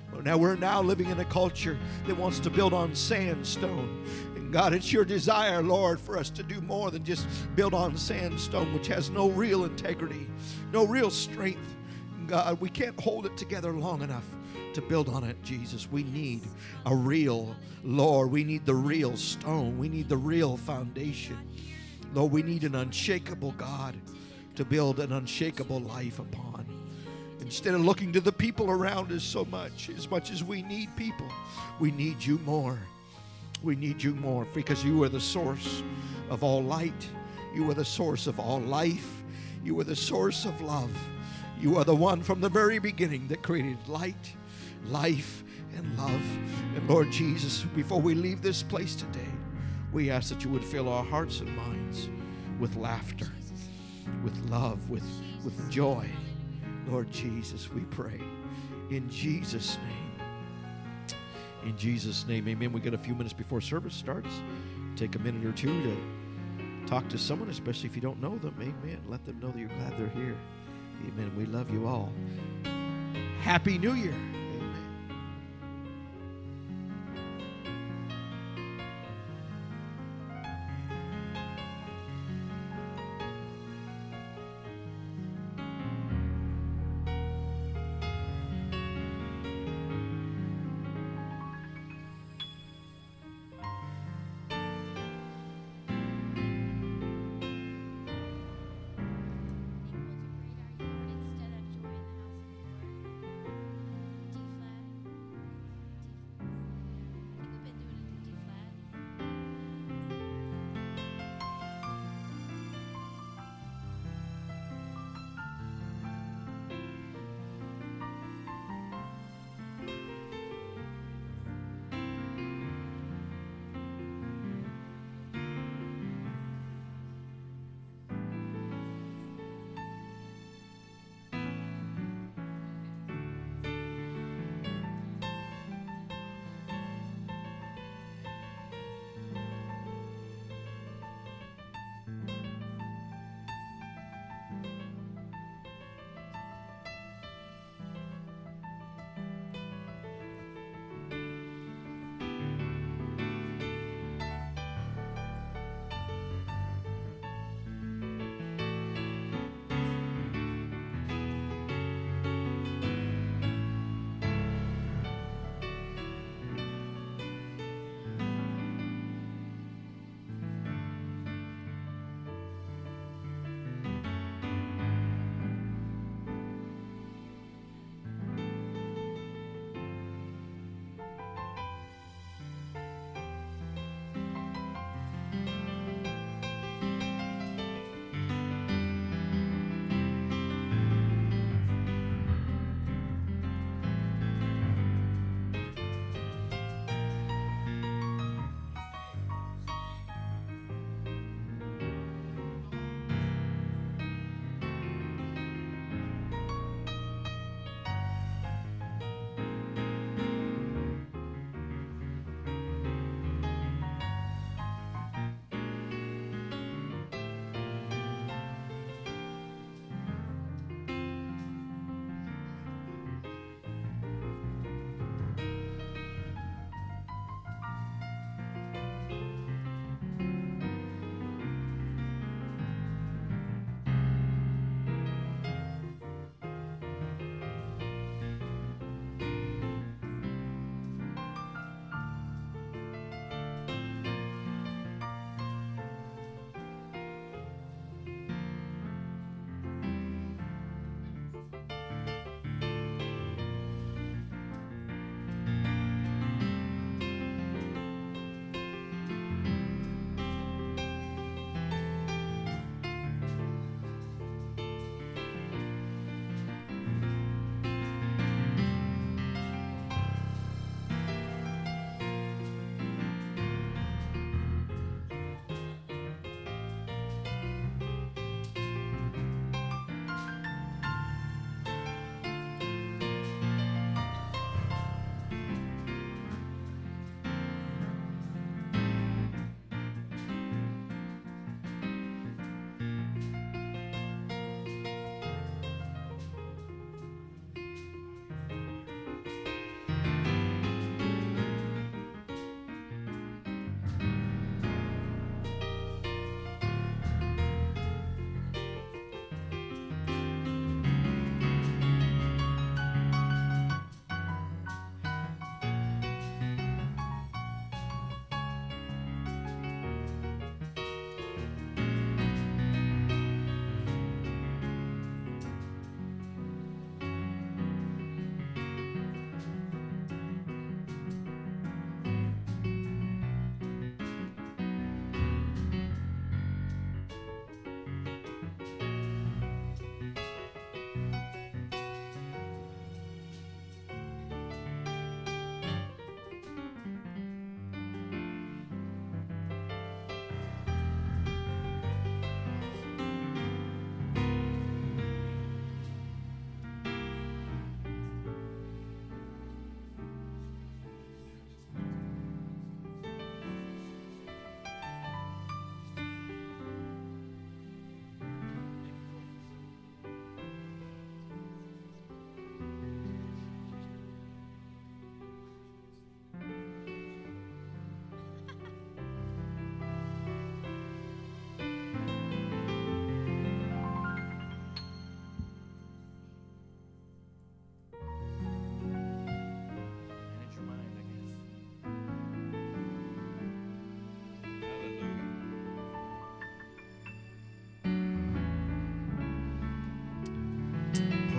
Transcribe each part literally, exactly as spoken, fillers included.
Now we're now living in a culture that wants to build on sandstone. And God, it's your desire, Lord, for us to do more than just build on sandstone, which has no real integrity, no real strength. God, we can't hold it together long enough to build on it, Jesus. We need a real, Lord, we need the real stone. We need the real foundation. Lord, we need an unshakable God to build an unshakable life upon. Instead of looking to the people around us so much, as much as we need people, we need you more. We need you more because you are the source of all light. You are the source of all life. You are the source of love. You are the one from the very beginning that created light, life, and love. And Lord Jesus, before we leave this place today, we ask that you would fill our hearts and minds with laughter, with love, with, with joy. Lord Jesus, we pray in Jesus' name. In Jesus' name, amen. We got a few minutes before service starts. Take a minute or two to talk to someone, especially if you don't know them. Amen. Let them know that you're glad they're here. Amen. We love you all. Happy New Year.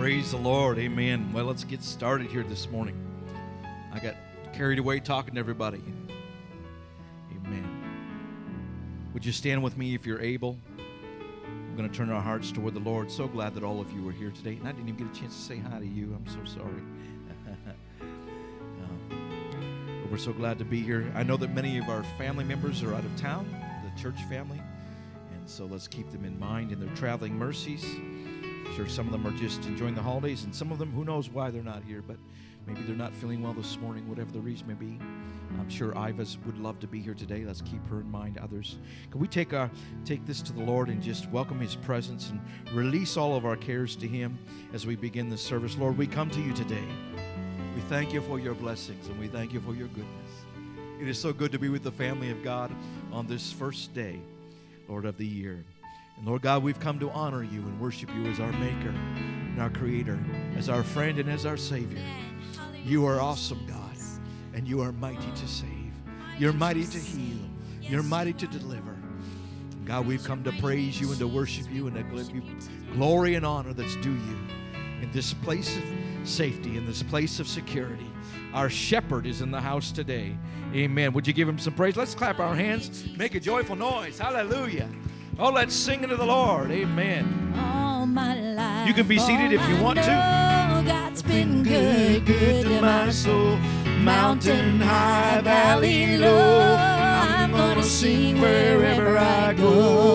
Praise the Lord. Amen. Well, let's get started here this morning. I got carried away talking to everybody. Amen. Would you stand with me if you're able? I'm going to turn our hearts toward the Lord. So glad that all of you are here today. And I didn't even get a chance to say hi to you. I'm so sorry. um, but we're so glad to be here. I know that many of our family members are out of town, the church family. And so let's keep them in mind in their traveling mercies. I'm sure some of them are just enjoying the holidays, and some of them, who knows why they're not here, but maybe they're not feeling well this morning, whatever the reason may be. I'm sure Iva's would love to be here today. Let's keep her in mind. Others, can we take our, take this to the Lord and just welcome His presence and release all of our cares to Him as we begin this service? Lord, we come to you today. We thank you for your blessings, and we thank you for your goodness. It is so good to be with the family of God on this first day, Lord, of the year. And Lord God, we've come to honor you and worship you as our Maker and our Creator, as our friend and as our Savior. You are awesome, God, and you are mighty to save. You're mighty to heal. You're mighty to deliver. God, we've come to praise you and to worship you and to give you glory and honor that's due you in this place of safety, in this place of security. Our shepherd is in the house today. Amen. Would you give him some praise? Let's clap our hands. Make a joyful noise. Hallelujah. Oh, let's sing into the Lord. Amen. All my life, you can be seated if you want to. God's been good, good to my soul. Mountain high, valley low, I'm gonna sing wherever I go.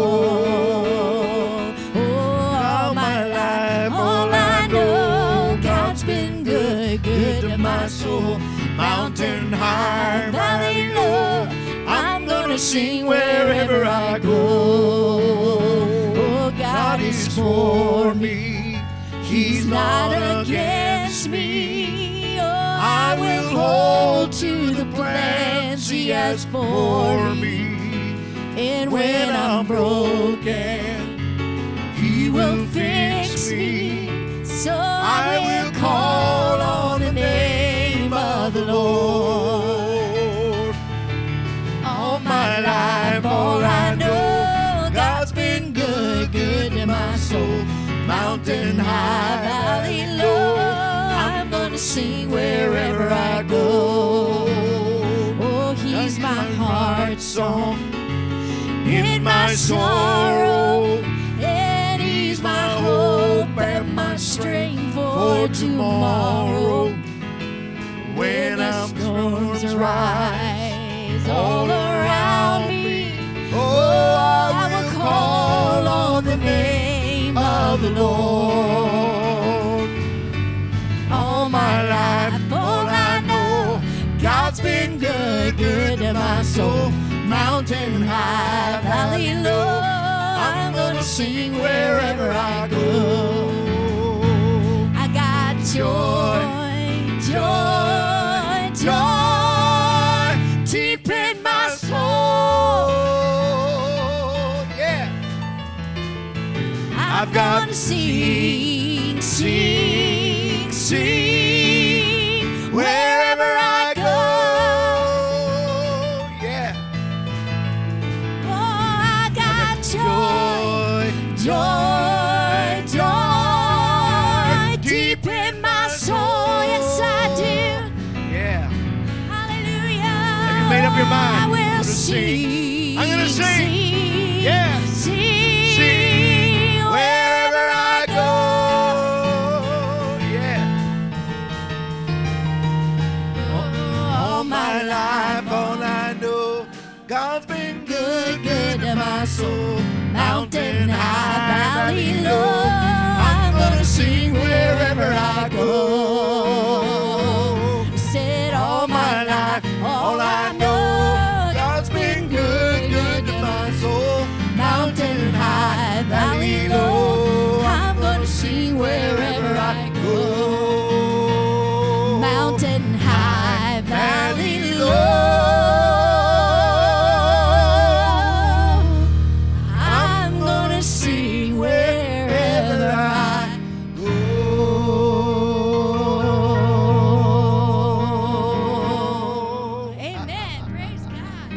Oh, all my life, all I know, God's been good, good to my soul. Mountain high, valley low, I'm gonna sing wherever I go. Oh, God is for me, He's not against me. Oh, I will hold to the plans He has for me. And when I'm broken, He will fix me. So I will call on the name of the Lord. All my life, all I know, God's been good, good to my soul. Mountain high, valley low, I'm gonna sing wherever I go. Oh, He's my heart song in my sorrow, and He's my hope and my strength for tomorrow. When the storms rise all around me, oh, I will call on the name of the Lord. All my life, all I know, God's been good, good to my soul. Mountain high, valley low, I'm gonna sing wherever I go. I got joy, joy, joy deep in my soul. Yeah, I've got to sing, sing, sing wherever I go. Yeah. Oh, I got joy, joy, joy deep in my soul. Yes, I do. Yeah. Hallelujah. Have you made up your mind? I will I'm gonna sing. I'm gonna sing. Sing. Yeah. Sing. Sing wherever I go. Yeah. All my life, all I know, God's been good, good to my soul. Mountain high, valley low, I'm gonna sing wherever I go. Said all my life, All I know, God's been good, good to my soul. mountain high, valley low, I'm gonna sing wherever I go. Mountain high, valley low, I'm gonna sing wherever I go. Amen. Praise God.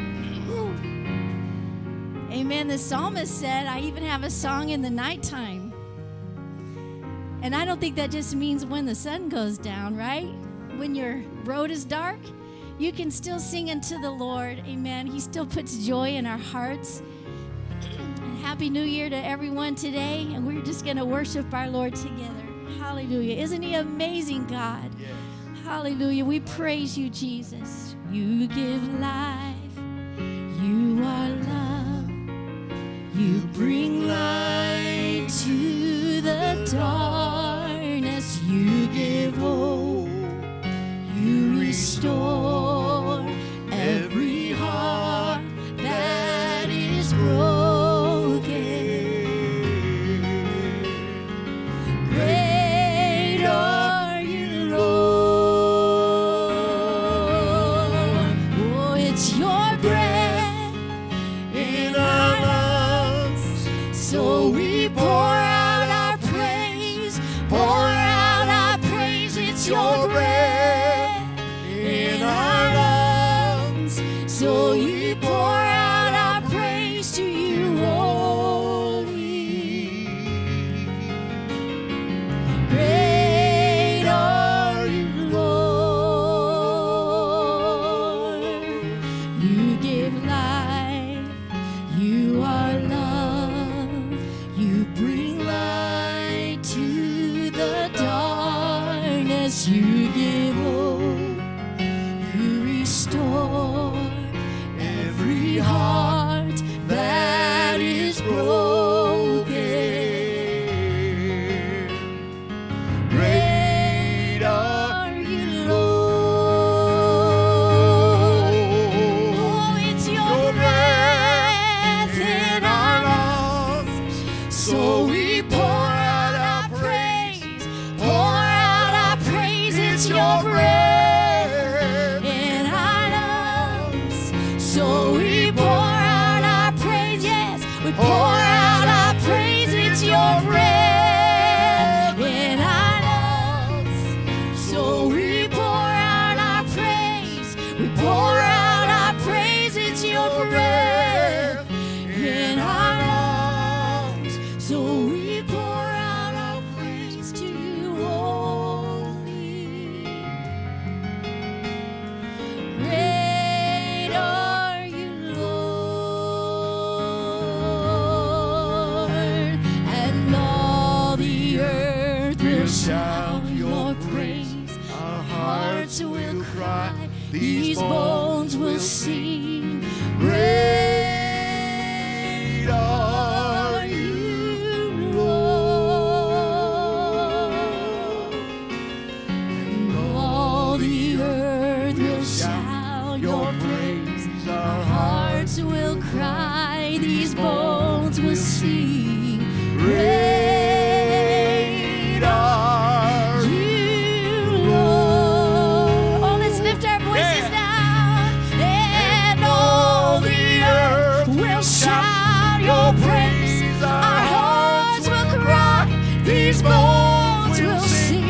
Amen. The psalmist said, I even have a song in the nighttime. And I don't think that just means when the sun goes down, right? When your road is dark, you can still sing unto the Lord. Amen. He still puts joy in our hearts. And Happy New Year to everyone today. And we're just going to worship our Lord together. Hallelujah. Isn't he amazing, God? Yes. Hallelujah. We praise you, Jesus. You give life. You are love. You bring light to the darkness. You give hope. You restore every heart that is broken. Great are you, Lord. Oh, it's your breath in our lungs, so we pour out our praise, pour out our praise. It's your breath in our lungs, so we pour out our praise to you only. Great are you, Lord. You give life. You are love. You bring light to the darkness. You give hope. You restore every heart that is broken. Great are you, Lord. Oh, it's your breath in our lungs, so we pour out our praise, pour out our praise. It's your breath in our lungs, so we pour out our praise. Yes, we pour out our praise. It's your breath in our lungs, so we pour out our praise. We pour out our praise. It's your breath in our lungs, so we pour out our praise to you only. Great are you, Lord, and all the earth will shout your praise. Our hearts will cry, these bones will sing. Great are you, Lord, and all the earth will shout your praise. Our hearts will cry, these bones will sing. Great are you, Lord. Oh, let's lift our voices now. And all the earth will shout your praise. Our hearts will cry, these bones will sing.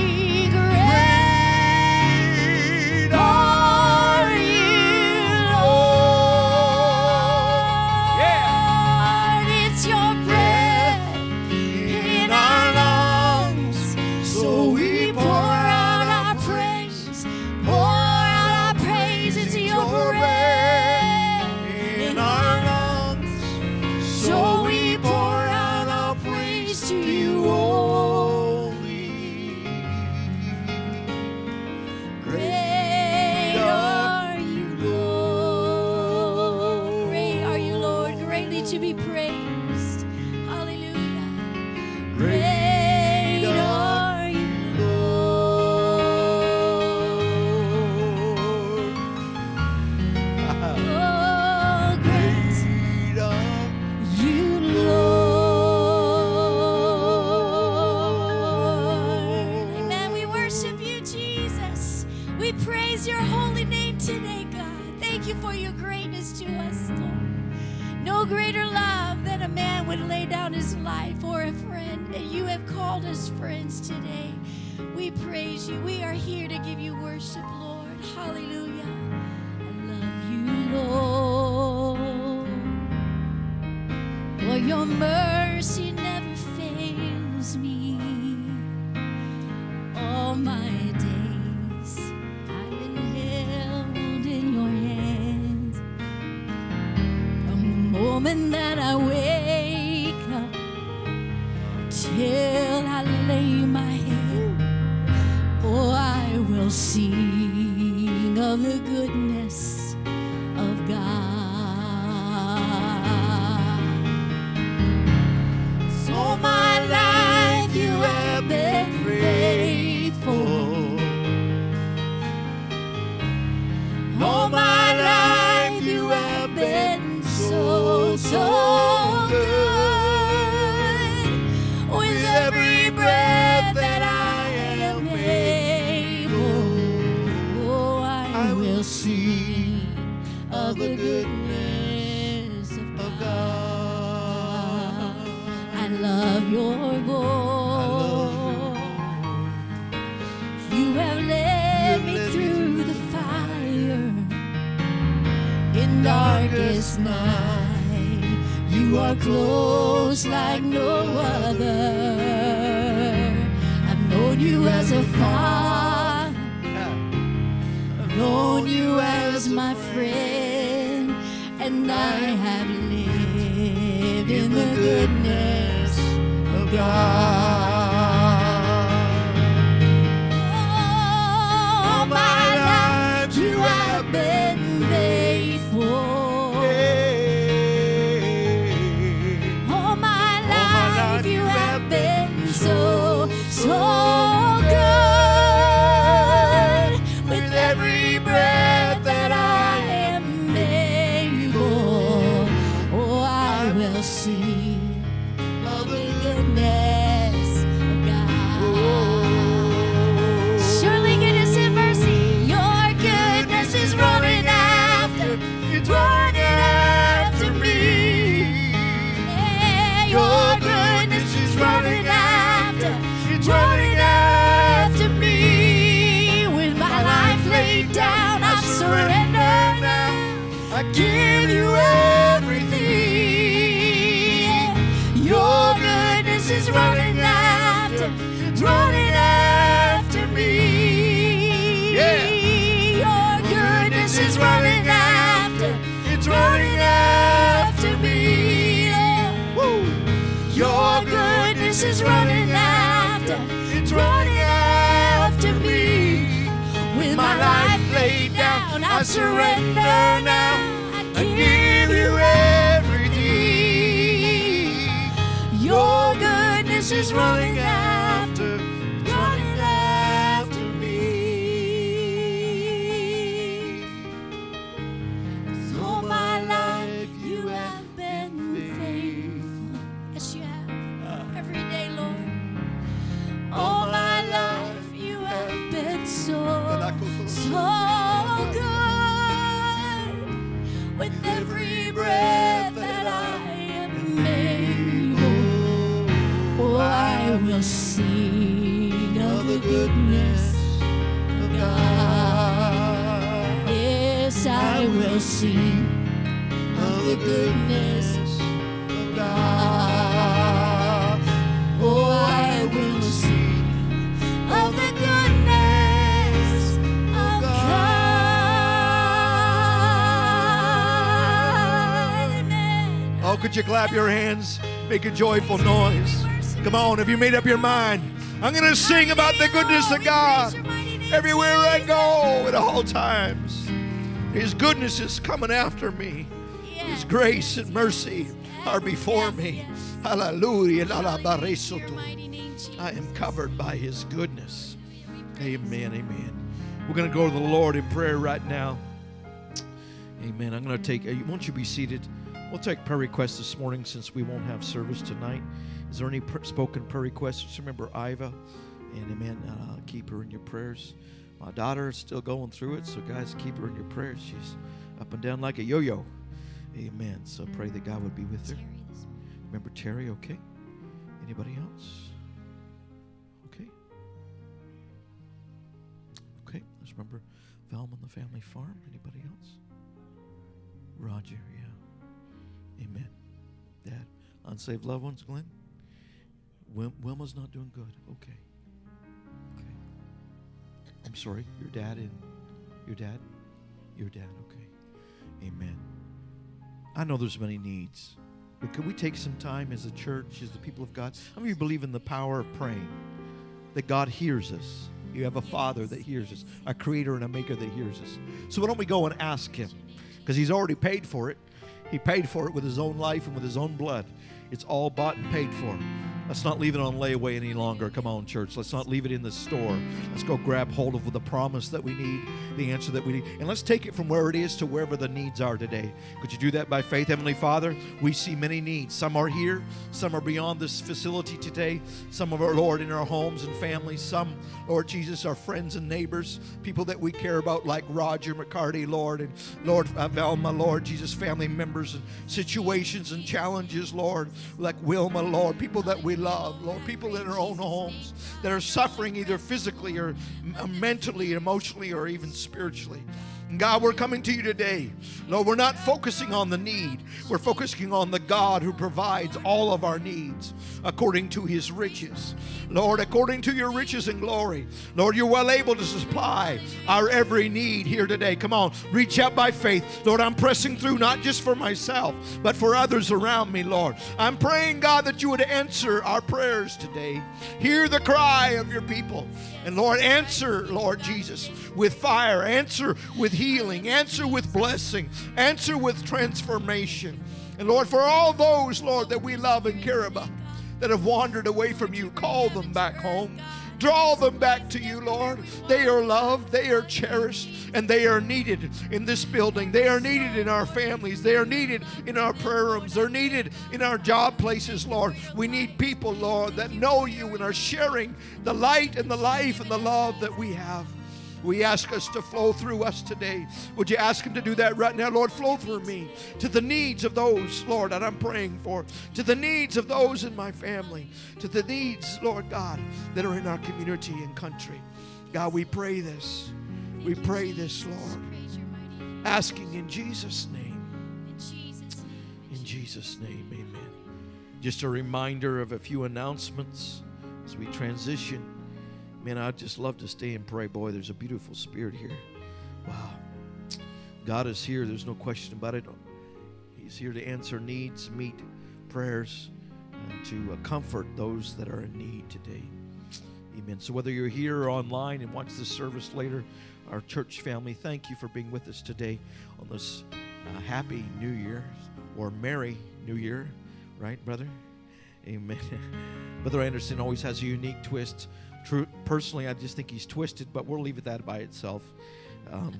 Great are you, Lord. It's your breath in our lungs, so we pour out our praise, pour out our praise. It's your breath in our lungs, so we pour out our praise to you only. Great are you, Lord. Great are you, Lord, greatly to be praised. Hallelujah. Great are you, Lord. Oh, great you, Lord. Amen. We worship you, Jesus. We praise your holy name today, God. Thank you for your greatness to us, Lord. No greater love than a man would lay down his life for a friend, and you have called us friends today. We praise you. We are here to give you worship, Lord. Hallelujah. I love you, Lord, for your mercy never fails me. moment that I wake up till I lay my head, oh, I will sing of the goodness of God. So my life you have been faithful. All my life you have been so, so good. With every breath that I am able, oh, I will sing of the goodness of God. I love your voice. You have led me through the fire in darkest night. You are close like no other. I've known you as a father. I've known you as my friend, and I have lived in the goodness of God. All my life you have been faithful. All my life you have been so, so good. With every breath that I am able, oh, I will sing of the goodness of God. Surely goodness and mercy, your goodness is running after, it's running after me. Yeah, your goodness is running after, it's running after me. With my life laid down, I surrender now. I give you everything. Your goodness is running after, it's running after me. Yeah. Your goodness is running after, it's running after me. Woo. Your goodness is running after, it's running after me. With my life laid down, I surrender now. I give you everything. Your goodness is running after, running after me. So my life you have been faithful. Yes, you have. Every day, Lord. All my life you have been so, so good. With every breath that I am able, oh, I will sing of the goodness of God. Yes, I will sing of the goodness of God. Oh, I will sing of the goodness of God. Amen. Oh, could you clap your hands? Make a joyful noise. Come on, have you made up your mind? I'm going to sing about the goodness of God everywhere I go at all times. His goodness is coming after me. His grace and mercy are before me. Hallelujah. I am covered by His goodness. Amen, amen. We're going to go to the Lord in prayer right now. Amen. I'm going to take, won't you be seated? We'll take prayer requests this morning since we won't have service tonight. Is there any pr- spoken prayer requests? Just remember Iva, and amen, uh, keep her in your prayers. My daughter is still going through it, so guys, keep her in your prayers. She's up and down like a yo-yo. Amen. So pray that God would be with her. Remember Terry, okay? Anybody else? Okay. Okay, let's remember Velma and the family farm. Anybody else? Roger, yeah. Amen. Dad, unsaved loved ones, Glenn? Wil- Wilma's not doing good. Okay. Okay. I'm sorry, your dad and your dad? Your dad, okay. Amen. I know there's many needs, but could we take some time as a church, as the people of God? How many of you believe in the power of praying? That God hears us. You have a Father that hears us, a Creator and a Maker that hears us. So why don't we go and ask Him? Because He's already paid for it. He paid for it with His own life and with His own blood. It's all bought and paid for. Let's not leave it on layaway any longer. Come on, church. Let's not leave it in the store. Let's go grab hold of the promise that we need, the answer that we need. And let's take it from where it is to wherever the needs are today. Could you do that by faith? Heavenly Father, we see many needs. Some are here. Some are beyond this facility today. Some of our, Lord, in our homes and families. Some, Lord Jesus, our friends and neighbors, people that we care about like Roger McCarty, Lord, and Lord, uh, Velma, Lord Jesus, family members and situations and challenges, Lord, like Wilma, Lord, people that we love, Lord, people in our own homes that are suffering either physically or mentally, emotionally, or even spiritually. And God, we're coming to you today. Lord, we're not focusing on the need. We're focusing on the God who provides all of our needs according to His riches. Lord, according to your riches and glory. Lord, you're well able to supply our every need here today. Come on, reach out by faith. Lord, I'm pressing through not just for myself, but for others around me, Lord. I'm praying, God, that you would answer our prayers today. Hear the cry of your people. And Lord, answer, Lord Jesus, with fire. Answer with healing. Answer with blessing. Answer with transformation. And Lord, for all those, Lord, that we love and care about, that have wandered away from you, call them back home. Draw them back to you, Lord. They are loved, they are cherished, and they are needed in this building. They are needed in our families. They are needed in our prayer rooms. They're needed in our job places, Lord. We need people, Lord, that know you and are sharing the light and the life and the love that we have. We ask us to flow through us today. Would you ask Him to do that right now? Lord, flow through me to the needs of those, Lord, that I'm praying for, to the needs of those in my family, to the needs, Lord God, that are in our community and country. God, we pray this. We pray this, Lord, asking in Jesus' name. In Jesus' name, amen. Just a reminder of a few announcements as we transition. Man, I'd just love to stay and pray. Boy, there's a beautiful spirit here. Wow. God is here. There's no question about it. He's here to answer needs, meet prayers, and to uh, comfort those that are in need today. Amen. So whether you're here or online and watch this service later, our church family, thank you for being with us today on this uh, happy New Year, or Merry New Year. Right, brother? Amen. Brother Anderson always has a unique twist. True, personally, I just think he's twisted, but we'll leave it that by itself. Um,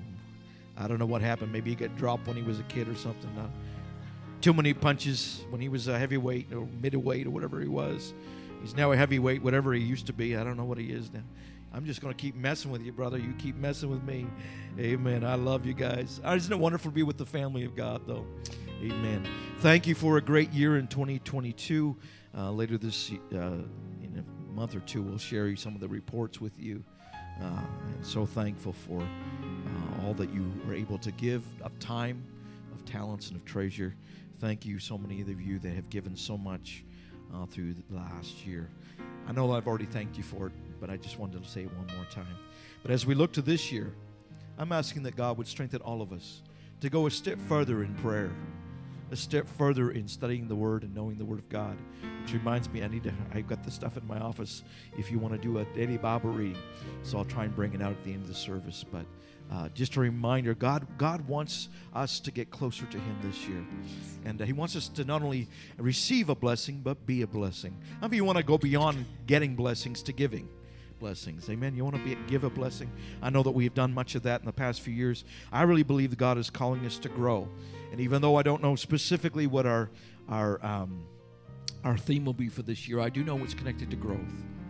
I don't know what happened. Maybe he got dropped when he was a kid or something. Uh, too many punches when he was a heavyweight or middleweight or whatever he was. He's now a heavyweight, whatever he used to be. I don't know what he is now. I'm just going to keep messing with you, brother. You keep messing with me. Amen. I love you guys. Isn't it wonderful to be with the family of God, though? Amen. Thank you for a great year in twenty twenty-two. Uh, later this uh, in a month or two, we'll share some of the reports with you. Uh, and so thankful for uh, all that you were able to give of time, of talents, and of treasure. Thank you, so many of you that have given so much uh, through the last year. I know I've already thanked you for it, but I just wanted to say it one more time. But as we look to this year, I'm asking that God would strengthen all of us to go a step further in prayer, a step further in studying the Word and knowing the Word of God. Which reminds me, I need to, I've got the stuff in my office if you want to do a daily Bible reading. So I'll try and bring it out at the end of the service. But uh, just a reminder, God God wants us to get closer to Him this year. And uh, He wants us to not only receive a blessing, but be a blessing. How many of you want to go beyond getting blessings to giving blessings? Amen. You want to be, give a blessing? I know that we have done much of that in the past few years. I really believe that God is calling us to grow. And even though I don't know specifically what our our um, our theme will be for this year, I do know it's connected to growth.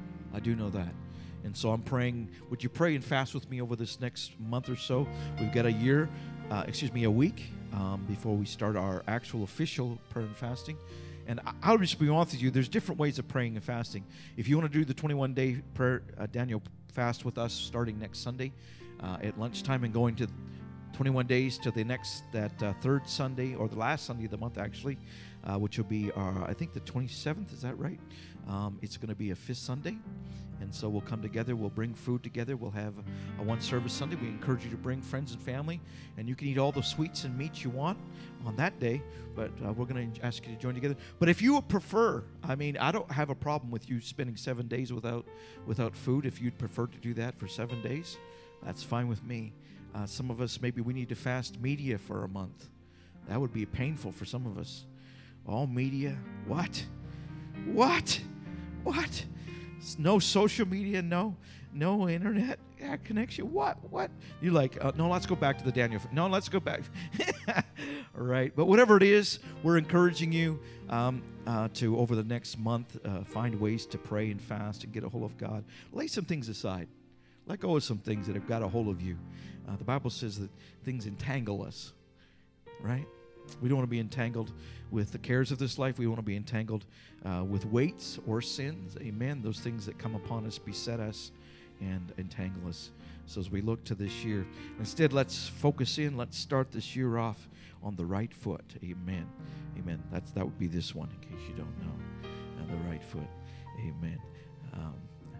I do know that. And so I'm praying, would you pray and fast with me over this next month or so? We've got a year, uh, excuse me, a week um, before we start our actual official prayer and fasting. And I'll just be honest with you, there's different ways of praying and fasting. If you want to do the twenty-one day prayer, uh, Daniel fast with us starting next Sunday uh, at lunchtime and going to twenty-one days to the next, that uh, third Sunday, or the last Sunday of the month, actually, uh, which will be, uh, I think, the twenty-seventh. Is that right? Um, it's going to be a fifth Sunday. And so we'll come together. We'll bring food together. We'll have a, a one-service Sunday. We encourage you to bring friends and family. And you can eat all the sweets and meats you want on that day. But uh, we're going to ask you to join together. But if you would prefer, I mean, I don't have a problem with you spending seven days without without food. If you'd prefer to do that for seven days, that's fine with me. Uh, some of us, maybe we need to fast media for a month. That would be painful for some of us. All media? What? What? What? No social media, no no internet connection. What? What? You're like, uh, no, let's go back to the Daniel. No, let's go back. All right. But whatever it is, we're encouraging you um, uh, to, over the next month, uh, find ways to pray and fast and get a hold of God. Lay some things aside. Let go of some things that have got a hold of you. Uh, the Bible says that things entangle us, right? We don't want to be entangled with the cares of this life. We want to be entangled uh, with weights or sins. Amen. Those things that come upon us, beset us, and entangle us. So as we look to this year, instead, let's focus in. Let's start this year off on the right foot. Amen. Amen. That's that would be this one, in case you don't know. Uh, the right foot. Amen. Um,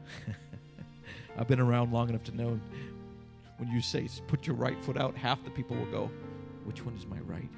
I've been around long enough to know when you say, put your right foot out, half the people will go, which one is my right?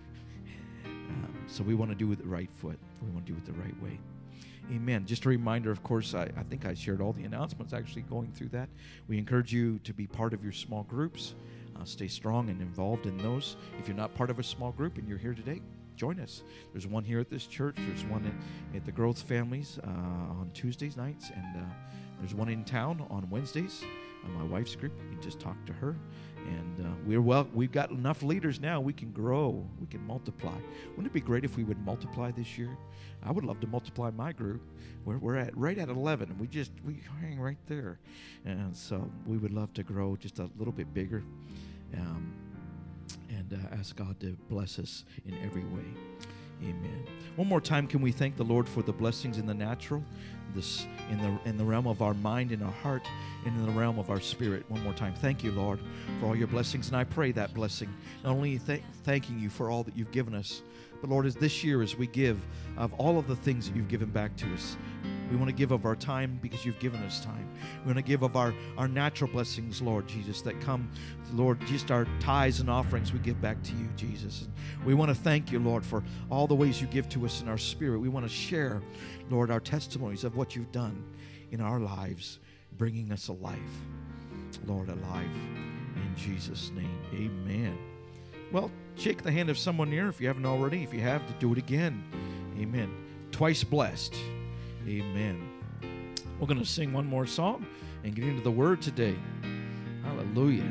Um, so we want to do it the right foot. We want to do it the right way. Amen. Just a reminder, of course, I, I think I shared all the announcements actually going through that. We encourage you to be part of your small groups. Uh, stay strong and involved in those. If you're not part of a small group and you're here today, join us. There's one here at this church. There's one at, at the Growth Families uh, on Tuesdays nights. And uh, there's one in town on Wednesdays. Uh, my wife's group. You can just talk to her. And uh, we're well. We've got enough leaders now. We can grow. We can multiply. Wouldn't it be great if we would multiply this year? I would love to multiply my group. We're we're at right at eleven. We just we hang right there, and so we would love to grow just a little bit bigger, um, and uh, ask God to bless us in every way. Amen. One more time, can we thank the Lord for the blessings in the natural, this in the in the realm of our mind and our heart, and in the realm of our spirit. One more time, thank you, Lord, for all your blessings. And I pray that blessing, not only th- thanking you for all that you've given us, but Lord, as this year, as we give of all of the things that you've given back to us, we want to give of our time because you've given us time. We want to give of our, our natural blessings, Lord Jesus, that come, Lord, just our tithes and offerings we give back to you, Jesus. And we want to thank you, Lord, for all the ways you give to us in our spirit. We want to share, Lord, our testimonies of what you've done in our lives, bringing us alive, Lord, alive. In Jesus' name, amen. Well, shake the hand of someone near if you haven't already. If you have, to do it again. Amen. Twice blessed. Amen. We're going to sing one more song and get into the Word today. Hallelujah.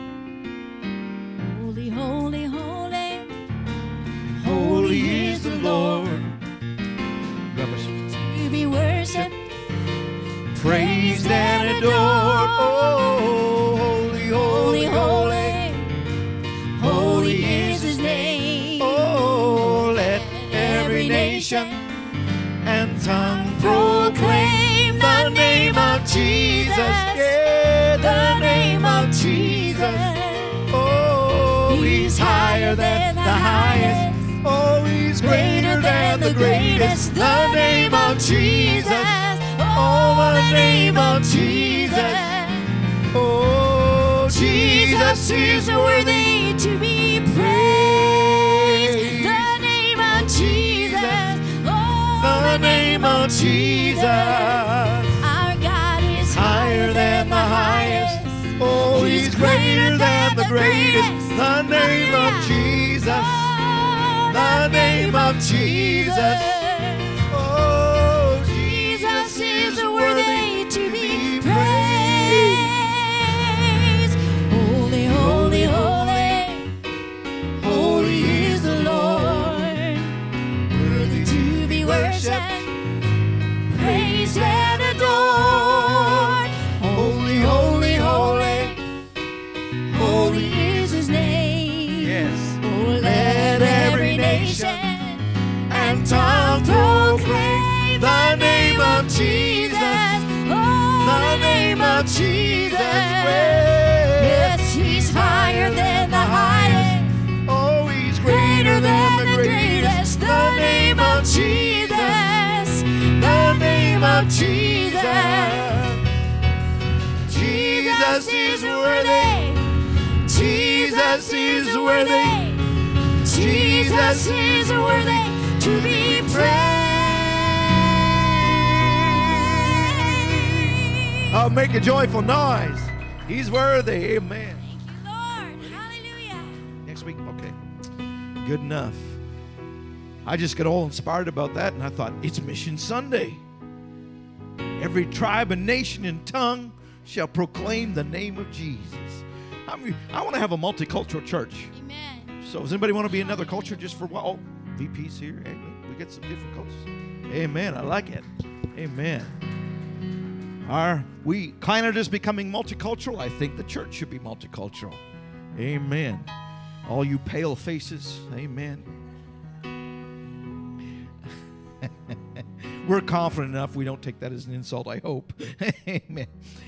Holy, holy, holy, holy is the Lord, to be worshipped, praised and adored. Oh, holy, holy, holy, holy is his name. Oh, let every nation and tongue proclaim the name of Jesus. Yeah, the name of Jesus. Oh, he's higher than the highest. Oh, he's greater than the greatest. The name of Jesus. Oh, the name of Jesus. Oh, Jesus is worthy to be praised. The name of Jesus. Oh, the name of Jesus. Our God is Higher than the highest. Oh, he's greater than the greatest. The name of Jesus. The name of Jesus. Oh, Jesus is worthy to be praised. Holy, holy, holy, holy is the Lord, worthy to be worshipped, praised and adored. Holy, holy, holy, holy is his name. yes. Oh, let every nation and tongue proclaim The name of Jesus. Oh, The name of Jesus. yes, he's higher than the of Jesus. Jesus is worthy. Jesus is worthy. Jesus is worthy to be praised. Oh, make a joyful noise. He's worthy. Amen. Thank you, Lord. Hallelujah. Next week, okay. Good enough. I just got all inspired about that, and I thought, it's Mission Sunday. Every tribe and nation and tongue shall proclaim the name of Jesus. I mean, I want to have a multicultural church. Amen. So does anybody want to be another culture just for a while? Oh, V P's here. Hey, we get some different cultures. Amen. I like it. Amen. Are we Canada is becoming multicultural? I think the church should be multicultural. Amen. All you pale faces, amen. We're confident enough we don't take that as an insult, I hope. Amen.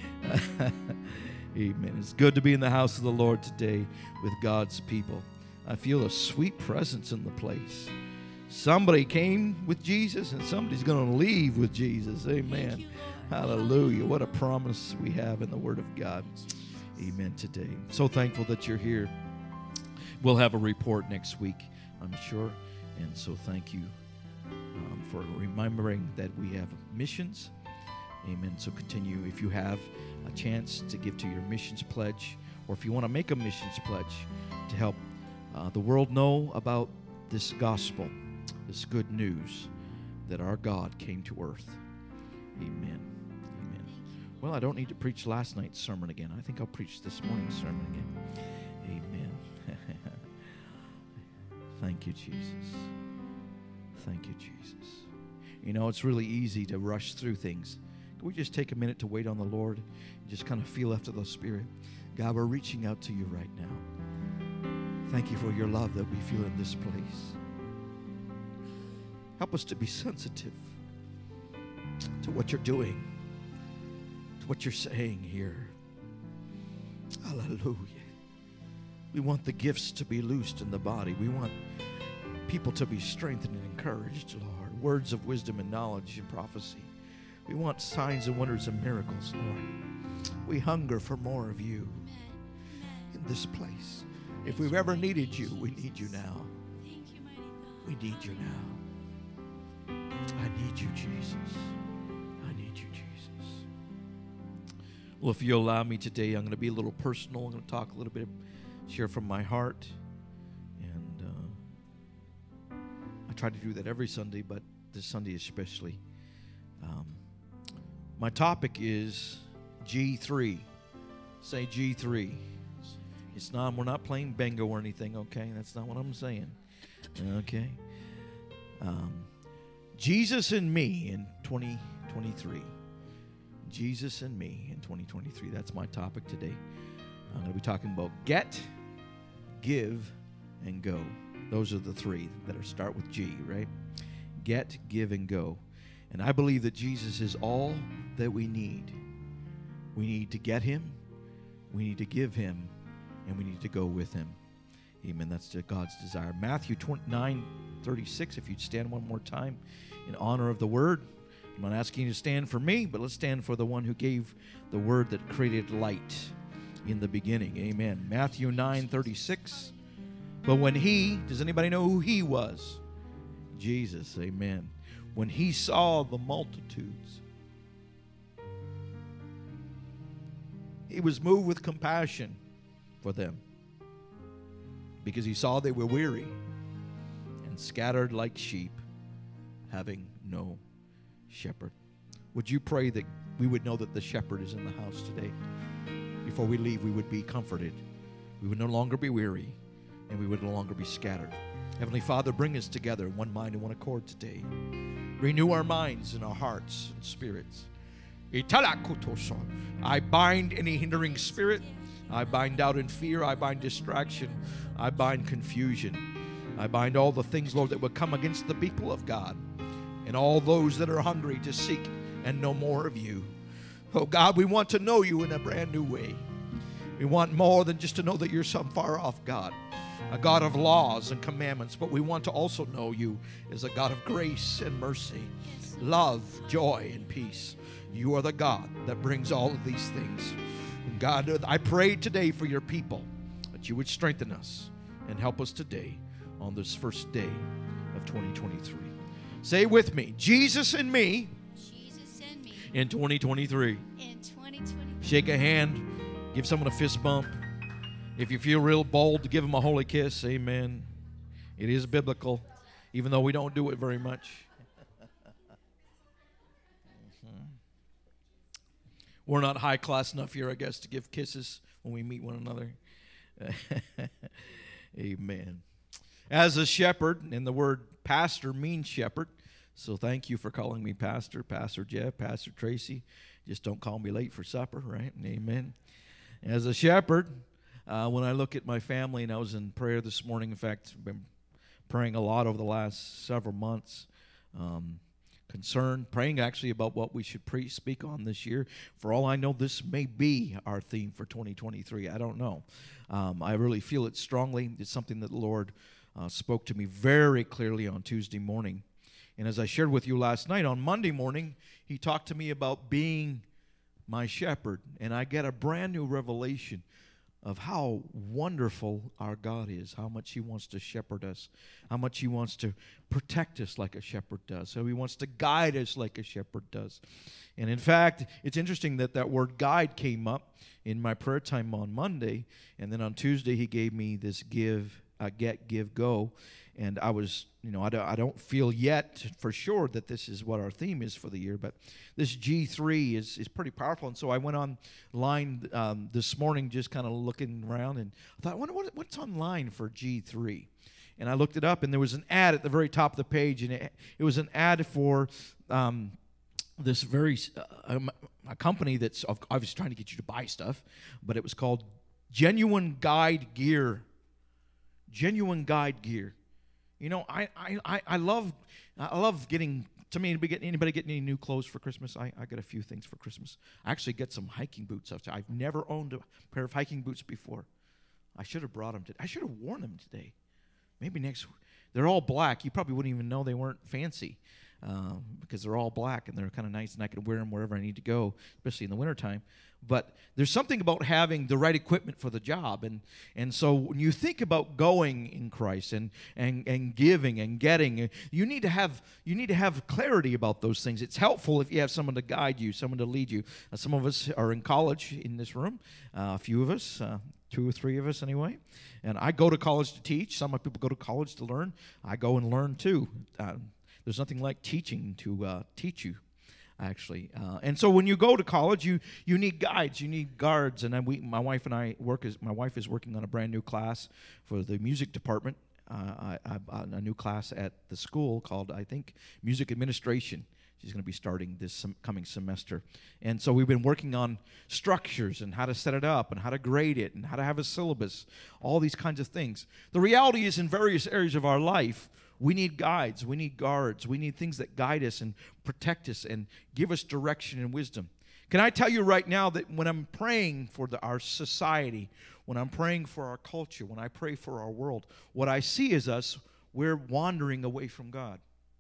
Amen. It's good to be in the house of the Lord today with God's people. I feel a sweet presence in the place. Somebody came with Jesus and somebody's going to leave with Jesus. Amen. Hallelujah. What a promise we have in the Word of God. Amen today. So thankful that you're here. We'll have a report next week, I'm sure. And so thank you um, for remembering that we have missions. Amen. So continue. If you have a chance to give to your missions pledge, or if you want to make a missions pledge to help uh, the world know about this gospel, this good news that our God came to earth. Amen. Amen. Well, I don't need to preach last night's sermon again. I think I'll preach this morning's sermon again. Amen. Thank you, Jesus. Thank you, Jesus. You know, it's really easy to rush through things. Can we just take a minute to wait on the Lord and just kind of feel after the Spirit? God, we're reaching out to you right now. Thank you for your love that we feel in this place. Help us to be sensitive to what you're doing, to what you're saying here. Hallelujah. We want the gifts to be loosed in the body. We want people to be strengthened and encouraged, Lord. Words of wisdom and knowledge and prophecy. We want signs and wonders and miracles, Lord. We hunger for more of you in this place. If we've ever needed you, we need you now. We need you now. I need you, Jesus. I need you, Jesus. Well, if you allow me today, I'm going to be a little personal. I'm going to talk a little bit, share from my heart. And uh, I try to do that every Sunday, but this Sunday especially. Um, my topic is G three. Say G three. It's not, we're not playing bingo or anything, okay? That's not what I'm saying. Okay? Um, Jesus and me in twenty twenty-three. Jesus and me in twenty twenty-three. That's my topic today. I'm going to be talking about get, give, and go. Those are the three that are start with G, right? Get, give, and go. And I believe that Jesus is all that we need. We need to get him, we need to give him, and we need to go with him. Amen. That's God's desire. Matthew nine thirty-six, if you'd stand one more time in honor of the word. I'm not asking you to stand for me, but let's stand for the one who gave the word that created light in the beginning. Amen. Matthew nine thirty-six. But when he, does anybody know who he was? Jesus. Amen. When he saw the multitudes, he was moved with compassion for them, because he saw they were weary and scattered like sheep, having no shepherd. Would you pray that we would know that the shepherd is in the house today? Before we leave, we would be comforted. We would no longer be weary, and we would no longer be scattered. Heavenly Father, bring us together in one mind and one accord today. Renew our minds and our hearts and spirits. I bind any hindering spirit. I bind doubt and fear. I bind distraction. I bind confusion. I bind all the things, Lord, that would come against the people of God and all those that are hungry to seek and know more of you. Oh, God, we want to know you in a brand new way. We want more than just to know that you're some far off God, a God of laws and commandments, but we want to also know you as a God of grace and mercy, love, joy, and peace. You are the God that brings all of these things. And God, I pray today for your people that you would strengthen us and help us today on this first day of twenty twenty-three. Say with me, Jesus in me, Jesus in me in twenty twenty-three. in twenty twenty-three. Shake a hand, give someone a fist bump. If you feel real bold, to give them a holy kiss. Amen. It is biblical, even though we don't do it very much. We're not high class enough here, I guess, to give kisses when we meet one another. Amen. As a shepherd, and the word pastor means shepherd, so thank you for calling me pastor, Pastor Jeff, Pastor Tracy. Just don't call me late for supper, right? Amen. As a shepherd, uh, when I look at my family, and I was in prayer this morning, in fact, I've been praying a lot over the last several months, um, concerned, praying actually about what we should pre- speak on this year. For all I know, this may be our theme for twenty twenty-three. I don't know. Um, I really feel it strongly. It's something that the Lord uh, spoke to me very clearly on Tuesday morning. And as I shared with you last night, on Monday morning, he talked to me about being my shepherd. And I get a brand new revelation of how wonderful our God is, how much he wants to shepherd us, how much he wants to protect us like a shepherd does, how he wants to guide us like a shepherd does. And in fact, it's interesting that that word guide came up in my prayer time on Monday, and then on Tuesday he gave me this give, uh, get, give, go. And I was, you know, I don't, I don't feel yet for sure that this is what our theme is for the year, but this G three is, is pretty powerful. And so I went online um, this morning just kind of looking around, and I thought, I wonder what, what's online for G three? And I looked it up, and there was an ad at the very top of the page, and it, it was an ad for um, this very, uh, a company that's obviously trying to get you to buy stuff, but it was called Genuine Guide Gear. Genuine Guide Gear. You know, I, I, I love I love getting, to me, anybody getting any new clothes for Christmas? I, I got a few things for Christmas. I actually get some hiking boots. I've never owned a pair of hiking boots before. I should have brought them today. I should have worn them today. Maybe next week. They're all black. You probably wouldn't even know they weren't fancy um, because they're all black and they're kind of nice, and I can wear them wherever I need to go, especially in the wintertime. But there's something about having the right equipment for the job. And and so when you think about going in Christ and and, and giving and getting, you need to have you need to have clarity about those things. It's helpful if you have someone to guide you, someone to lead you. Uh, some of us are in college in this room, uh, a few of us, uh, two or three of us anyway. And I go to college to teach. Some people go to college to learn. I go and learn too. Uh, there's nothing like teaching to uh, teach you. Actually, uh, and so when you go to college, you you need guides, you need guards, and then we, my wife and I work as my wife is working on a brand new class for the music department, uh, I, I, a new class at the school called, I think, Music Administration. She's going to be starting this sem- coming semester, and so we've been working on structures and how to set it up and how to grade it and how to have a syllabus, all these kinds of things. The reality is, in various areas of our life, we need guides, we need guards, we need things that guide us and protect us and give us direction and wisdom. Can I tell you right now that when I'm praying for the, our society, when I'm praying for our culture, when I pray for our world, what I see is us, we're wandering away from God.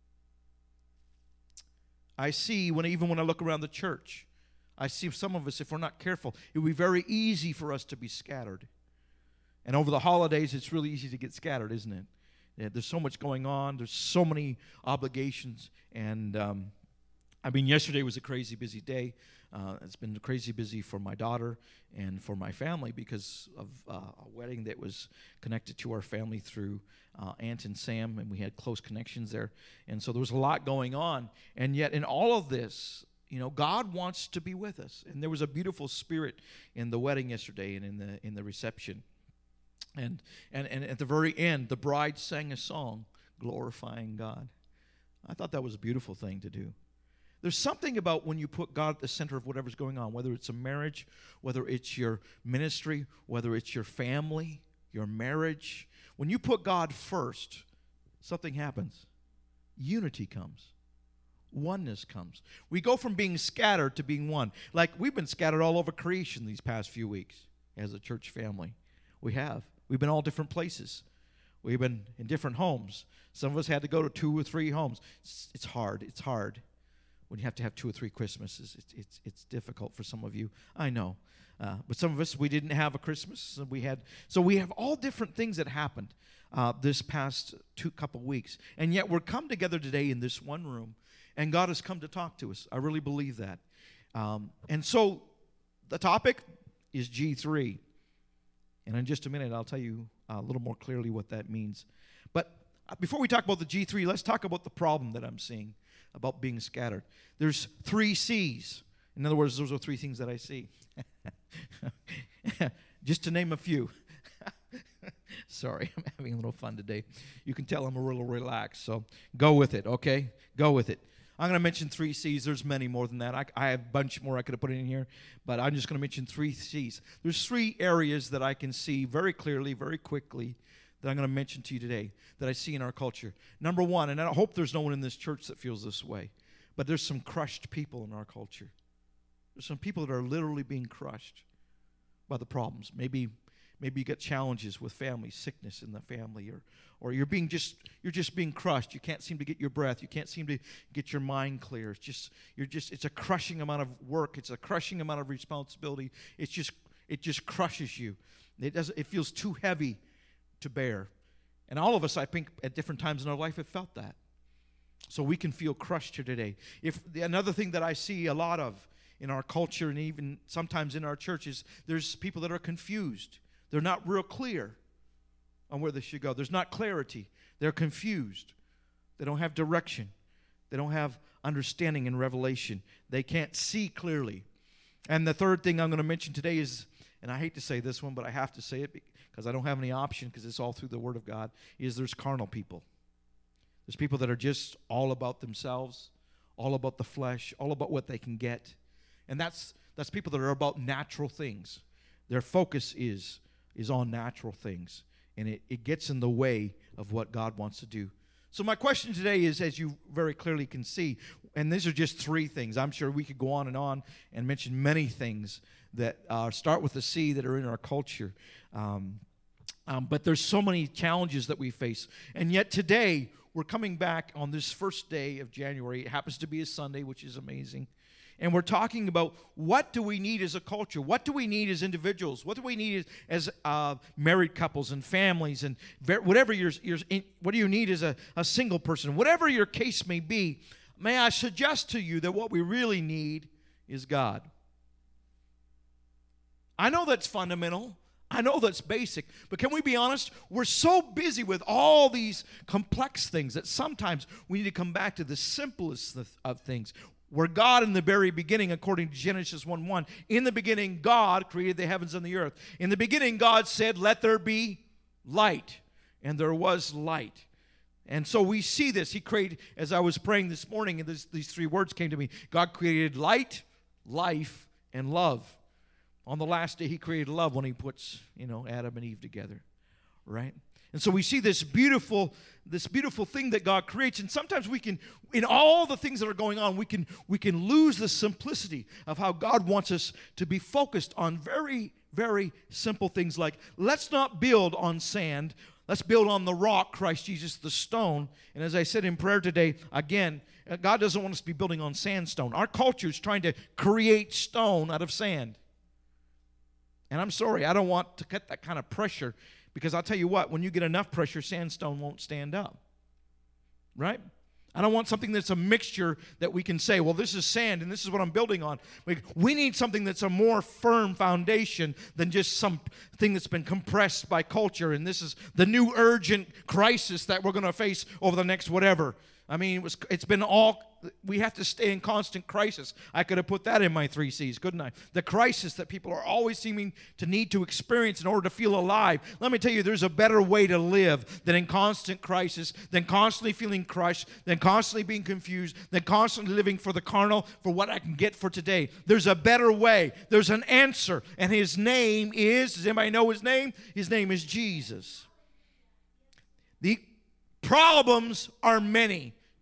I see, when even when I look around the church, I see some of us, if we're not careful, it would be very easy for us to be scattered. And over the holidays, it's really easy to get scattered, isn't it? There's so much going on. There's so many obligations. And, um, I mean, yesterday was a crazy busy day. Uh, it's been crazy busy for my daughter and for my family because of uh, a wedding that was connected to our family through uh, Aunt and Sam, and we had close connections there. And so there was a lot going on. And yet in all of this, you know, God wants to be with us. And there was a beautiful spirit in the wedding yesterday and in the in the reception. And, and and at the very end, the bride sang a song glorifying God. I thought that was a beautiful thing to do. There's something about when you put God at the center of whatever's going on, whether it's a marriage, whether it's your ministry, whether it's your family, your marriage. When you put God first, something happens. Unity comes. Oneness comes. We go from being scattered to being one. Like we've been scattered all over creation these past few weeks. as a church family. We have. We've been all different places. We've been in different homes. Some of us had to go to two or three homes. It's, it's hard. It's hard when you have to have two or three Christmases. It's it's, it's difficult for some of you. I know. Uh, but some of us, we didn't have a Christmas. So we had. So we have all different things that happened uh, this past two couple weeks. And yet we're come together today in this one room. And God has come to talk to us. I really believe that. Um, and so the topic is G three. And in just a minute, I'll tell you a little more clearly what that means. But before we talk about the G three, let's talk about the problem that I'm seeing about being scattered. There's three C's. In other words, those are three things that I see. Just to name a few. Sorry, I'm having a little fun today. You can tell I'm a little relaxed, so go with it, okay? Go with it. I'm going to mention three C's. There's many more than that. I, I have a bunch more I could have put in here, but I'm just going to mention three C's. There's three areas that I can see very clearly, very quickly, that I'm going to mention to you today that I see in our culture. Number one, and I hope there's no one in this church that feels this way, but there's some crushed people in our culture. There's some people that are literally being crushed by the problems. Maybe maybe you get challenges with family, sickness in the family, or or you're being just you're just being crushed. You can't seem to get your breath. You can't seem to get your mind clear. It's just you're just it's a crushing amount of work. It's a crushing amount of responsibility. It's just it just crushes you. It doesn't it feels too heavy to bear. And all of us, I think, at different times in our life have felt that. So we can feel crushed here today. If another thing that I see a lot of in our culture and even sometimes in our churches, there's people that are confused. They're not real clear on where they should go. There's not clarity. They're confused. They don't have direction. They don't have understanding and revelation. They can't see clearly. And the third thing I'm going to mention today is, and I hate to say this one, but I have to say it because I don't have any option because it's all through the Word of God, is there's carnal people. There's people that are just all about themselves, all about the flesh, all about what they can get. And that's that's people that are about natural things. Their focus is is on natural things. And it, it gets in the way of what God wants to do. So my question today is, as you very clearly can see, and these are just three things. I'm sure we could go on and on and mention many things that uh, start with a C that are in our culture. Um, um, but there's so many challenges that we face. And yet today, we're coming back on this first day of January. It happens to be a Sunday, which is amazing. And we're talking about what do we need as a culture? What do we need as individuals? What do we need as uh, married couples and families and ver- whatever your, your in, what do you need as a, a single person? Whatever your case may be, may I suggest to you that what we really need is God. I know that's fundamental. I know that's basic. But can we be honest? We're so busy with all these complex things that sometimes we need to come back to the simplest of, of things. Where God in the very beginning, according to Genesis one one, in the beginning God created the heavens and the earth. In the beginning God said, let there be light. And there was light. And so we see this. He created, as I was praying this morning, and this, these three words came to me. God created light, life, and love. On the last day He created love when He puts, you know, Adam and Eve together. Right? And so we see this beautiful, this beautiful thing that God creates. And sometimes we can, in all the things that are going on, we can, we can lose the simplicity of how God wants us to be focused on very, very simple things like, let's not build on sand. Let's build on the rock, Christ Jesus, the stone. And as I said in prayer today, again, God doesn't want us to be building on sandstone. Our culture is trying to create stone out of sand. And I'm sorry, I don't want to get that kind of pressure. Because I'll tell you what, when you get enough pressure, sandstone won't stand up. Right? I don't want something that's a mixture that we can say, well, this is sand and this is what I'm building on. We need something that's a more firm foundation than just something that's been compressed by culture. And this is the new urgent crisis that we're going to face over the next whatever. I mean, it was, it's been all, we have to stay in constant crisis. I could have put that in my three C's, couldn't I? The crisis that people are always seeming to need to experience in order to feel alive. Let me tell you, there's a better way to live than in constant crisis, than constantly feeling crushed, than constantly being confused, than constantly living for the carnal, for what I can get for today. There's a better way. There's an answer, and His name is, does anybody know His name? His name is Jesus. The problems are many.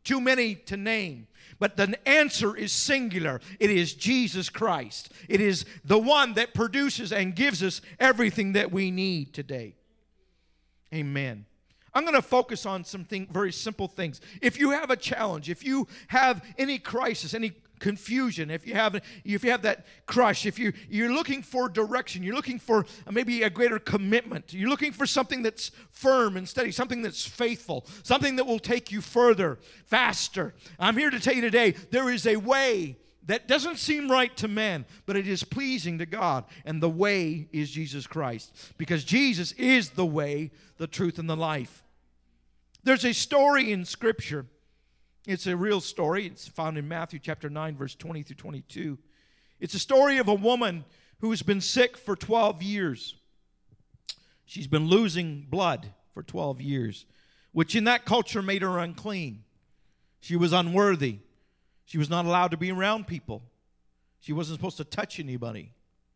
too many to name. But the answer is singular. It is Jesus Christ. It is the one that produces and gives us everything that we need today. Amen. I'm going to focus on some thing, very simple things. If you have a challenge, if you have any crisis, any confusion, if you have if you have that crush, if you you're looking for direction, you're looking for maybe a greater commitment, you're looking for something that's firm and steady, something that's faithful, something that will take you further, faster. I'm here to tell you today, there is a way that doesn't seem right to man, but it is pleasing to God, and the way is Jesus Christ, because Jesus is the way, the truth, and the life. There's a story in Scripture. It's a real story. It's found in Matthew chapter nine, verse twenty through twenty-two. It's a story of a woman who's been sick for twelve years. She's been losing blood for twelve years, which in that culture made her unclean. She was unworthy. She was not allowed to be around people. She wasn't supposed to touch anybody.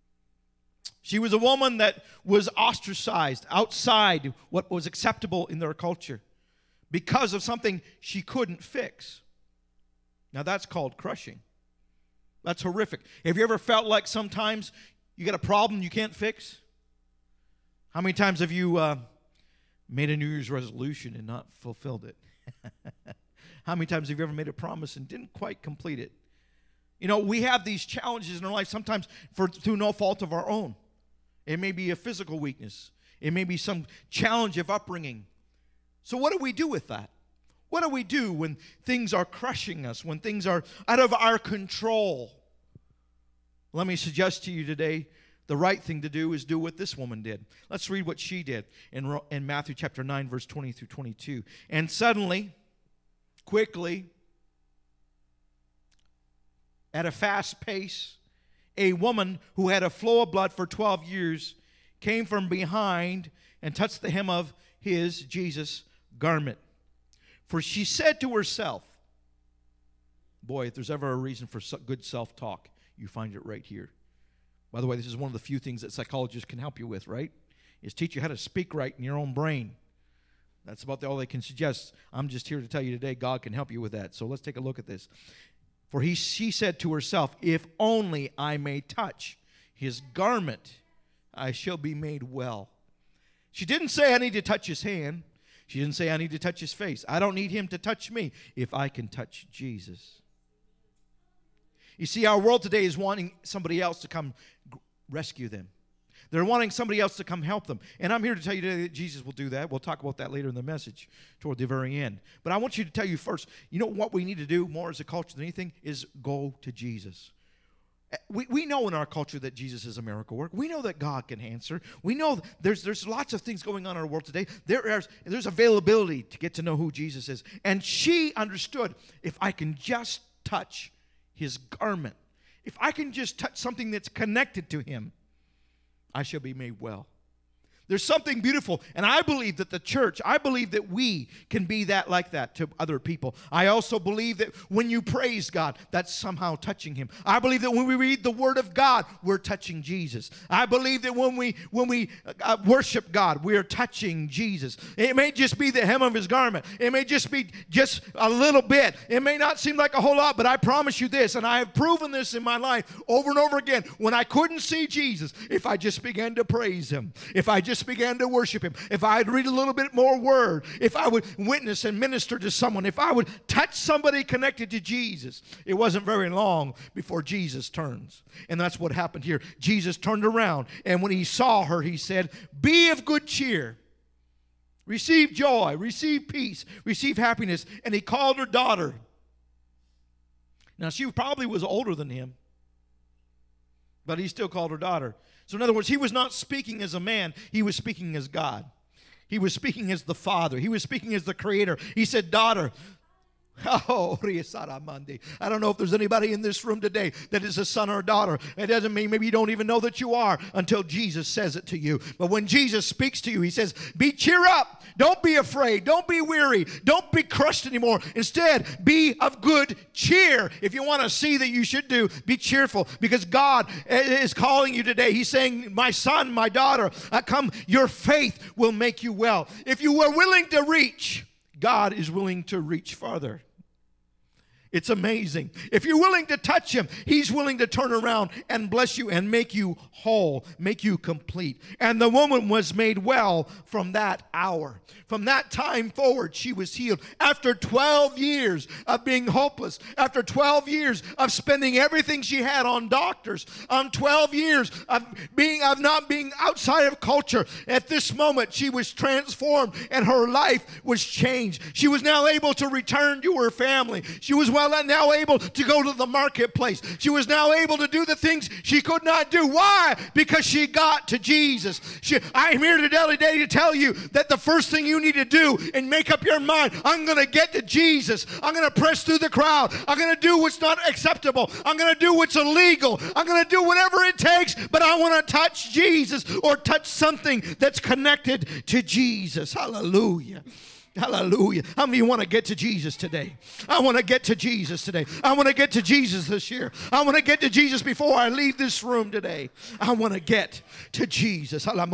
She was a woman that was ostracized outside what was acceptable in their culture because of something she couldn't fix. Now that's called crushing. That's horrific. Have you ever felt like sometimes you got a problem you can't fix? How many times have you uh, made a New Year's resolution and not fulfilled it? How many times have you ever made a promise and didn't quite complete it? You know, we have these challenges in our life sometimes for through no fault of our own. It may be a physical weakness. It may be some challenge of upbringing. So what do we do with that? What do we do when things are crushing us, when things are out of our control? Let me suggest to you today, the right thing to do is do what this woman did. Let's read what she did in, in Matthew chapter nine, verse twenty through twenty-two. And suddenly, quickly, at a fast pace, a woman who had a flow of blood for twelve years came from behind and touched the hem of his, Jesus' garment. For she said to herself, boy, if there's ever a reason for good self-talk, you find it right here. By the way, this is one of the few things that psychologists can help you with, right? Is teach you how to speak right in your own brain. That's about all they can suggest. I'm just here to tell you today, God can help you with that. So let's take a look at this. For he, she said to herself, if only I may touch his garment, I shall be made well. She didn't say I need to touch his hand. She didn't say I need to touch his face. I don't need him to touch me if I can touch Jesus. You see, our world today is wanting somebody else to come rescue them. They're wanting somebody else to come help them. And I'm here to tell you today that Jesus will do that. We'll talk about that later in the message toward the very end. But I want you to tell you first, you know what we need to do more as a culture than anything is go to Jesus. We, we know in our culture that Jesus is a miracle worker. We know that God can answer. We know there's, there's lots of things going on in our world today. There is, there's availability to get to know who Jesus is. And she understood, if I can just touch his garment, if I can just touch something that's connected to him, I shall be made well. There's something beautiful, and I believe that the church, I believe that we can be that like that to other people. I also believe that when you praise God, that's somehow touching him. I believe that when we read the Word of God, we're touching Jesus. I believe that when we when we uh, worship God, we're touching Jesus. It may just be the hem of his garment. It may just be just a little bit. It may not seem like a whole lot, but I promise you this, and I have proven this in my life over and over again. When I couldn't see Jesus, if I just began to praise him, if I just began to worship him, if I'd read a little bit more word, if I would witness and minister to someone, if I would touch somebody connected to Jesus, it wasn't very long before Jesus turns. And that's what happened here. Jesus turned around, and when he saw her, he said, be of good cheer. Receive joy, receive peace, receive happiness. And he called her daughter. Now, she probably was older than him, but he still called her daughter. So in other words, he was not speaking as a man. He was speaking as God. He was speaking as the Father. He was speaking as the Creator. He said, daughter. Oh, I don't know if there's anybody in this room today that is a son or a daughter. It doesn't mean maybe you don't even know that you are until Jesus says it to you. But when Jesus speaks to you, he says, be cheer up. Don't be afraid. Don't be weary. Don't be crushed anymore. Instead, be of good cheer. If you want to see that you should do, be cheerful, because God is calling you today. He's saying, my son, my daughter, come, your faith will make you well. If you were willing to reach, God is willing to reach farther. It's amazing. If you're willing to touch him, he's willing to turn around and bless you and make you whole, make you complete. And the woman was made well from that hour. From that time forward, she was healed. After twelve years of being hopeless, after twelve years of spending everything she had on doctors, on twelve years of being of not being outside of culture, at this moment she was transformed and her life was changed. She was now able to return to her family. She was well now able to go to the marketplace. She was now able to do the things she could not do. Why? Because she got to Jesus. She, I'm here today to tell you that the first thing you need to do and make up your mind, I'm going to get to Jesus. I'm going to press through the crowd. I'm going to do what's not acceptable. I'm going to do what's illegal. I'm going to do whatever it takes, but I want to touch Jesus or touch something that's connected to Jesus. Hallelujah. Hallelujah. How many of you want to get to Jesus today? I want to get to Jesus today. I want to get to Jesus this year. I want to get to Jesus before I leave this room today. I want to get to Jesus. I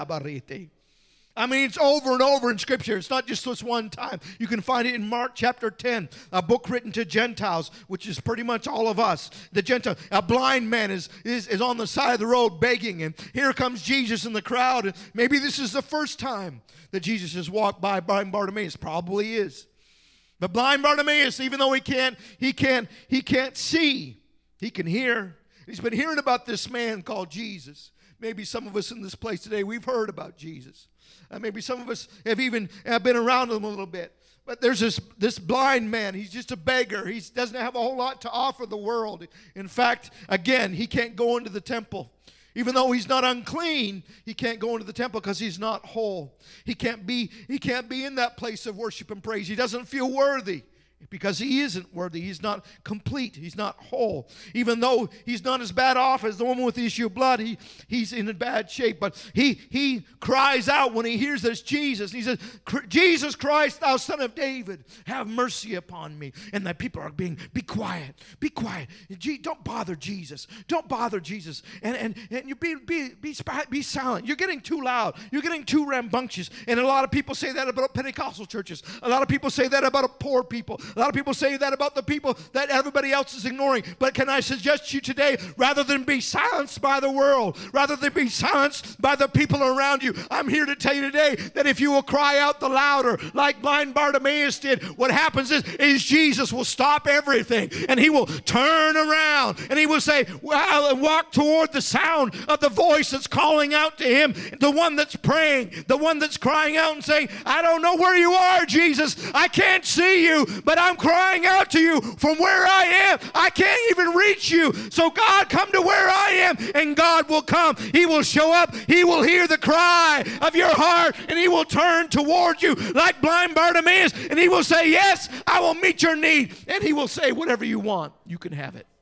mean, it's over and over in Scripture. It's not just this one time. You can find it in Mark chapter ten, a book written to Gentiles, which is pretty much all of us. The Gentile, a blind man is, is, is on the side of the road begging, and here comes Jesus in the crowd. And maybe this is the first time that Jesus has walked by blind Bartimaeus. Probably is. But blind Bartimaeus, even though he can't, he can't, he can't see, he can hear. He's been hearing about this man called Jesus. Maybe some of us in this place today, we've heard about Jesus. Uh, maybe some of us have even uh, been around him a little bit. But there's this, this blind man. He's just a beggar. He doesn't have a whole lot to offer the world. In fact, again, he can't go into the temple. Even though he's not unclean, he can't go into the temple because he's not whole. He can't be, he can't be in that place of worship and praise. He doesn't feel worthy. Because he isn't worthy. He's not complete. He's not whole. Even though he's not as bad off as the woman with the issue of blood, he, he's in a bad shape. But he, he cries out when he hears this Jesus. He says, Jesus Christ, thou son of David, have mercy upon me. And the people are being, be quiet. Be quiet. Don't bother Jesus. Don't bother Jesus. And, and, and you be, be, be, be silent. You're getting too loud. You're getting too rambunctious. And a lot of people say that about Pentecostal churches. A lot of people say that about poor people. A lot of people say that about the people that everybody else is ignoring. But can I suggest to you today, rather than be silenced by the world, rather than be silenced by the people around you, I'm here to tell you today that if you will cry out the louder, like blind Bartimaeus did, what happens is, is Jesus will stop everything, and he will turn around, and he will say, well, and walk toward the sound of the voice that's calling out to him, the one that's praying, the one that's crying out and saying, I don't know where you are, Jesus. I can't see you, but I'm crying out to you from where I am. I can't even reach you. So God, come to where I am, and God will come. He will show up. He will hear the cry of your heart, and he will turn toward you like blind Bartimaeus, and he will say, yes, I will meet your need. And he will say, whatever you want, you can have it.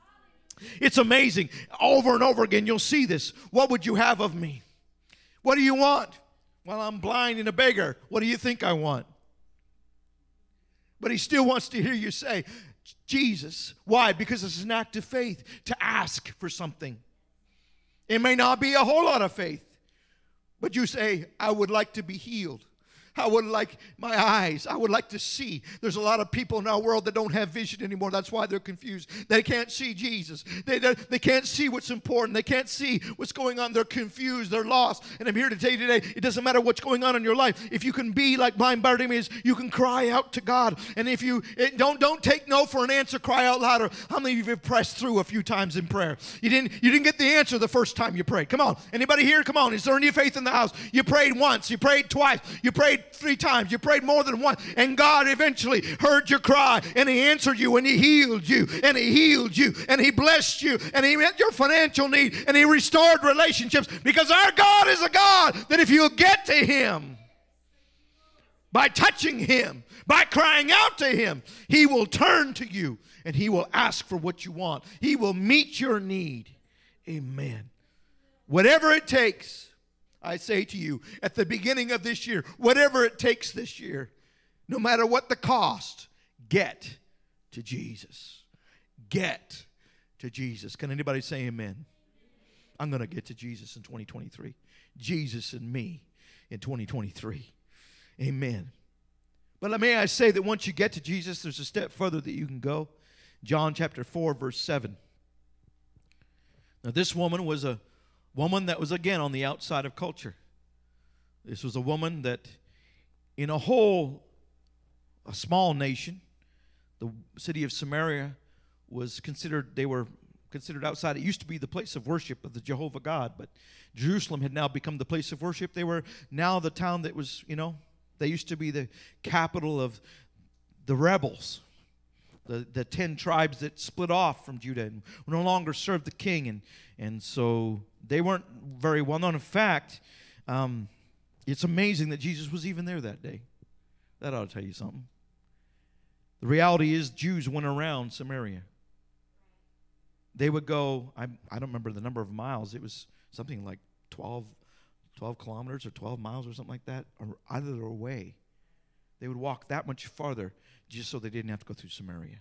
It's amazing. Over and over again, you'll see this. What would you have of me? What do you want? Well, I'm blind and a beggar. What do you think I want? But he still wants to hear you say, Jesus. Why? Because it's an act of faith to ask for something. It may not be a whole lot of faith, but you say, I would like to be healed. I would like my eyes. I would like to see. There's a lot of people in our world that don't have vision anymore. That's why they're confused. They can't see Jesus. They, they, they can't see what's important. They can't see what's going on. They're confused. They're lost. And I'm here to tell you today, it doesn't matter what's going on in your life. If you can be like blind Bartimaeus, you can cry out to God. And if you it, don't don't take no for an answer, cry out louder. How many of you have pressed through a few times in prayer? You didn't you didn't get the answer the first time you prayed. Come on. Anybody here? Come on. Is there any faith in the house? You prayed once. You prayed twice. You prayed three times. You prayed more than once, and God eventually heard your cry, and he answered you, and he healed you, and he healed you, and he blessed you, and he met your financial need, and he restored relationships, because our God is a God that if you'll get to him by touching him, by crying out to him, he will turn to you, and he will ask for what you want. He will meet your need. Amen. Whatever it takes, I say to you, at the beginning of this year, whatever it takes this year, no matter what the cost, get to Jesus. Get to Jesus. Can anybody say amen? I'm going to get to Jesus in twenty twenty-three. Jesus and me in twenty twenty-three. Amen. But may I say that once you get to Jesus, there's a step further that you can go. John chapter four, verse seven. Now this woman was a woman that was, again, on the outside of culture. This was a woman that in a whole, a small nation, the city of Samaria was considered, they were considered outside. It used to be the place of worship of the Jehovah God, but Jerusalem had now become the place of worship. They were now the town that was, you know, they used to be the capital of the rebels, the, the ten tribes that split off from Judah and no longer served the king. And, and so they weren't very well known. In fact, um, it's amazing that Jesus was even there that day. That ought to tell you something. The reality is Jews went around Samaria. They would go, I, I don't remember the number of miles. It was something like twelve, twelve kilometers or twelve miles or something like that, or either way. They would walk that much farther just so they didn't have to go through Samaria.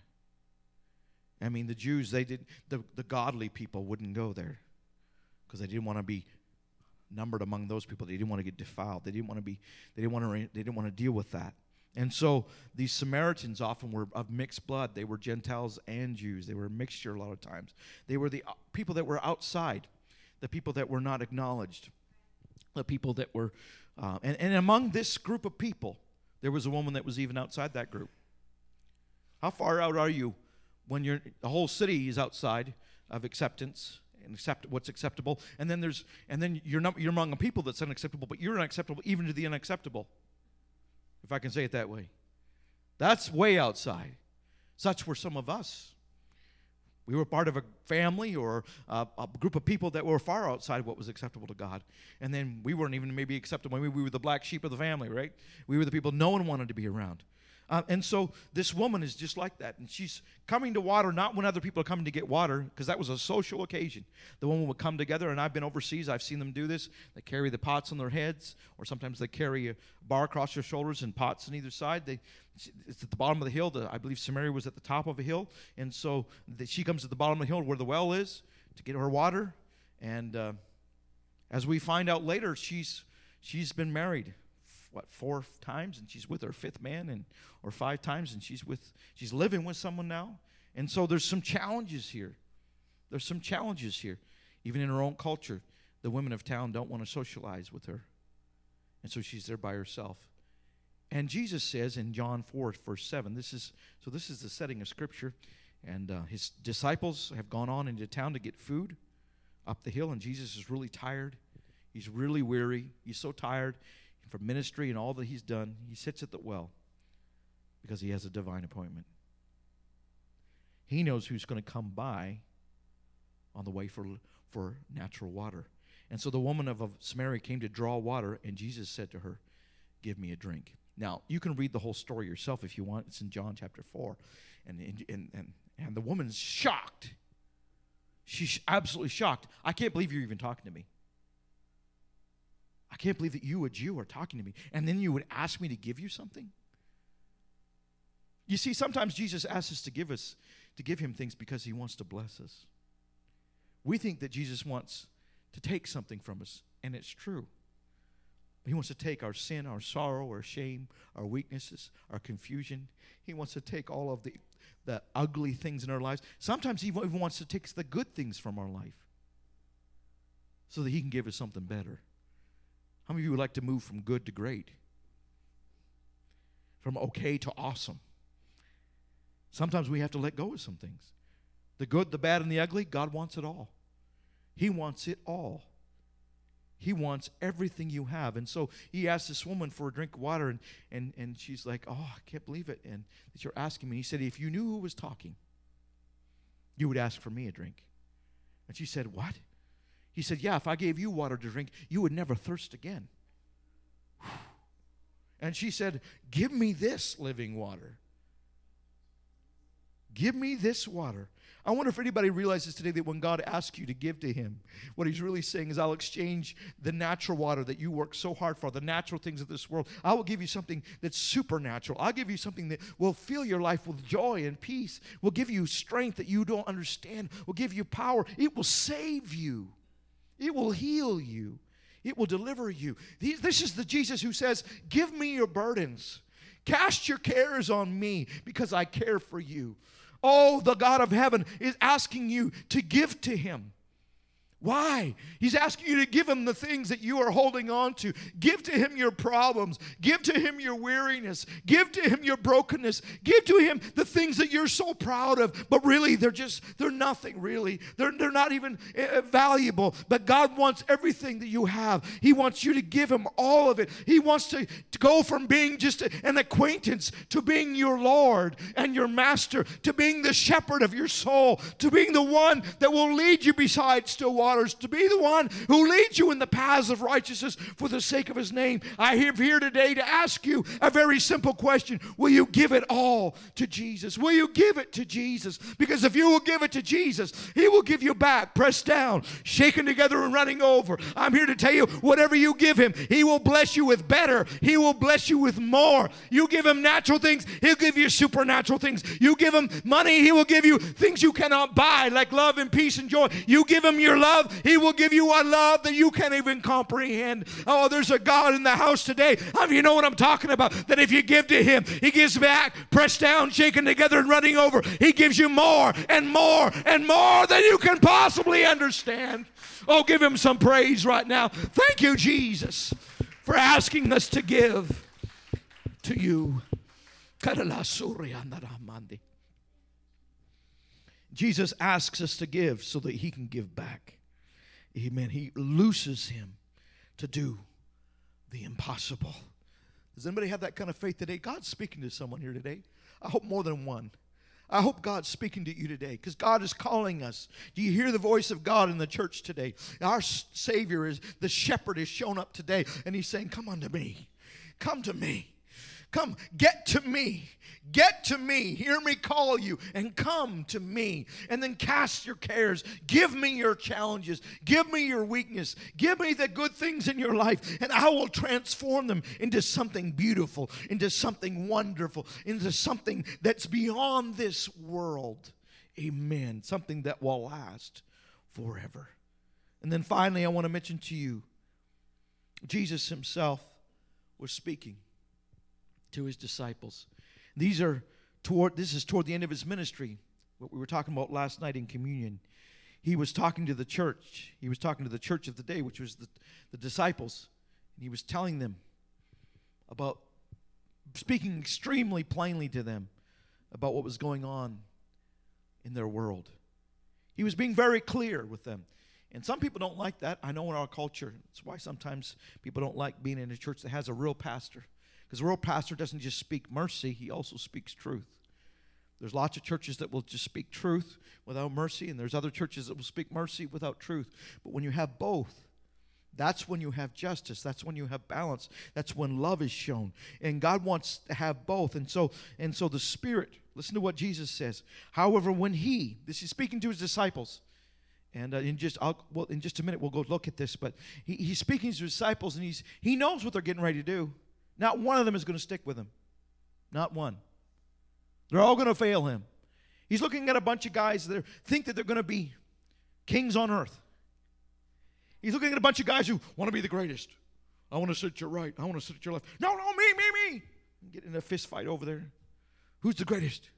I mean, the Jews, they did, the, the godly people wouldn't go there because they didn't want to be numbered among those people. They didn't want to get defiled. They didn't want to be, they didn't want to, they didn't want to deal with that. And so these Samaritans often were of mixed blood. They were Gentiles and Jews. They were a mixture a lot of times. They were the people that were outside, the people that were not acknowledged, the people that were, uh, and, and among this group of people, there was a woman that was even outside that group. How far out are you when you're, the whole city is outside of acceptance and accept what's acceptable, and then there's, and then you're not, you're among a people that's unacceptable, but you're unacceptable even to the unacceptable, if I can say it that way. That's way outside. Such were some of us. We were part of a family or a, a group of people that were far outside what was acceptable to God. And then we weren't even maybe acceptable. Maybe we were the black sheep of the family, right? We were the people no one wanted to be around. Uh, and so this woman is just like that. And she's coming to water, not when other people are coming to get water, because that was a social occasion. The woman would come together, and I've been overseas. I've seen them do this. They carry the pots on their heads, or sometimes they carry a bar across their shoulders and pots on either side. They, it's at the bottom of the hill. The, I believe Samaria was at the top of a hill. And so the, she comes to the bottom of the hill where the well is to get her water. And uh, as we find out later, she's she's been married. What, four times, and she's with her fifth man, and or five times, and she's with she's living with someone now. And so there's some challenges here. There's some challenges here. Even in her own culture, the women of town don't want to socialize with her. And so she's there by herself. And Jesus says in John four, verse seven, this is so this is the setting of Scripture, and uh, his disciples have gone on into town to get food up the hill, and Jesus is really tired. He's really weary. He's so tired from ministry and all that he's done. He sits at the well because he has a divine appointment. He knows who's going to come by on the way for, for natural water. And so the woman of, of Samaria came to draw water, and Jesus said to her, "Give me a drink." Now, you can read the whole story yourself if you want. It's in John chapter four. And, and, and, and the woman's shocked. She's absolutely shocked. I can't believe you're even talking to me. I can't believe that you, a Jew, are talking to me. And then you would ask me to give you something? You see, sometimes Jesus asks us to give us, to give him things because he wants to bless us. We think that Jesus wants to take something from us, and it's true. He wants to take our sin, our sorrow, our shame, our weaknesses, our confusion. He wants to take all of the, the ugly things in our lives. Sometimes he even wants to take the good things from our life so that he can give us something better. How many of you would like to move from good to great? From okay to awesome? Sometimes we have to let go of some things. The good, the bad, and the ugly, God wants it all. He wants it all. He wants everything you have. And so he asked this woman for a drink of water, and, and, and she's like, "Oh, I can't believe it, and that you're asking me." He said, "If you knew who was talking, you would ask for me a drink." And she said, "What?" He said, "Yeah, if I gave you water to drink, you would never thirst again." And she said, "Give me this living water. Give me this water." I wonder if anybody realizes today that when God asks you to give to him, what he's really saying is, I'll exchange the natural water that you work so hard for, the natural things of this world. I will give you something that's supernatural. I'll give you something that will fill your life with joy and peace, will give you strength that you don't understand, will give you power. It will save you. It will heal you. It will deliver you. This is the Jesus who says, "Give me your burdens. Cast your cares on me because I care for you. Oh, the God of heaven is asking you to give to him. Why? He's asking you to give him the things that you are holding on to. Give to him your problems. Give to him your weariness. Give to him your brokenness. Give to him the things that you're so proud of, but really they're just, they're nothing really. They're, they're not even uh, valuable. But God wants everything that you have. He wants you to give him all of it. He wants to, to go from being just a, an acquaintance to being your Lord and your master, to being the shepherd of your soul, to being the one that will lead you beside still waters. To be the one who leads you in the paths of righteousness for the sake of his name. I am here today to ask you a very simple question. Will you give it all to Jesus? Will you give it to Jesus? Because if you will give it to Jesus, he will give you back, pressed down, shaken together and running over. I'm here to tell you, whatever you give him, he will bless you with better. He will bless you with more. You give him natural things, he'll give you supernatural things. You give him money, he will give you things you cannot buy, like love and peace and joy. You give him your love, he will give you a love that you can't even comprehend. Oh, there's a God in the house today. How do you know what I'm talking about? That if you give to him, he gives back, pressed down, shaken together, and running over. He gives you more and more and more than you can possibly understand. Oh, give him some praise right now. Thank you, Jesus, for asking us to give to you. Jesus asks us to give so that he can give back. Amen. He looses him to do the impossible. Does anybody have that kind of faith today? God's speaking to someone here today. I hope more than one. I hope God's speaking to you today because God is calling us. Do you hear the voice of God in the church today? Our Savior, is the shepherd, has shown up today, and he's saying, come unto me. Come to me. Come, get to me. Get to me. Hear me call you and come to me. And then cast your cares. Give me your challenges. Give me your weakness. Give me the good things in your life, and I will transform them into something beautiful, into something wonderful, into something that's beyond this world. Amen. Something that will last forever. And then finally, I want to mention to you, Jesus himself was speaking to his disciples. These are toward this is toward the end of his ministry, what we were talking about last night in communion. He was talking to the church. He was talking to the church of the day, which was the, the disciples. And he was telling them about, speaking extremely plainly to them about what was going on in their world. He was being very clear with them. And some people don't like that. I know in our culture, that's why sometimes people don't like being in a church that has a real pastor. Because a real pastor doesn't just speak mercy, he also speaks truth. There's lots of churches that will just speak truth without mercy, and there's other churches that will speak mercy without truth. But when you have both, that's when you have justice. That's when you have balance. That's when love is shown. And God wants to have both. And so, and so the Spirit, listen to what Jesus says. However, when he, this is speaking to his disciples, and uh, in just I'll, well, in just a minute we'll go look at this, but he, he's speaking to his disciples, and he's he knows what they're getting ready to do. Not one of them is going to stick with him. Not one. They're all going to fail him. He's looking at a bunch of guys that think that they're going to be kings on earth. He's looking at a bunch of guys who want to be the greatest. I want to sit at your right. I want to sit at your left. No, no, me, me, me. Get in a fist fight over there. Who's the greatest?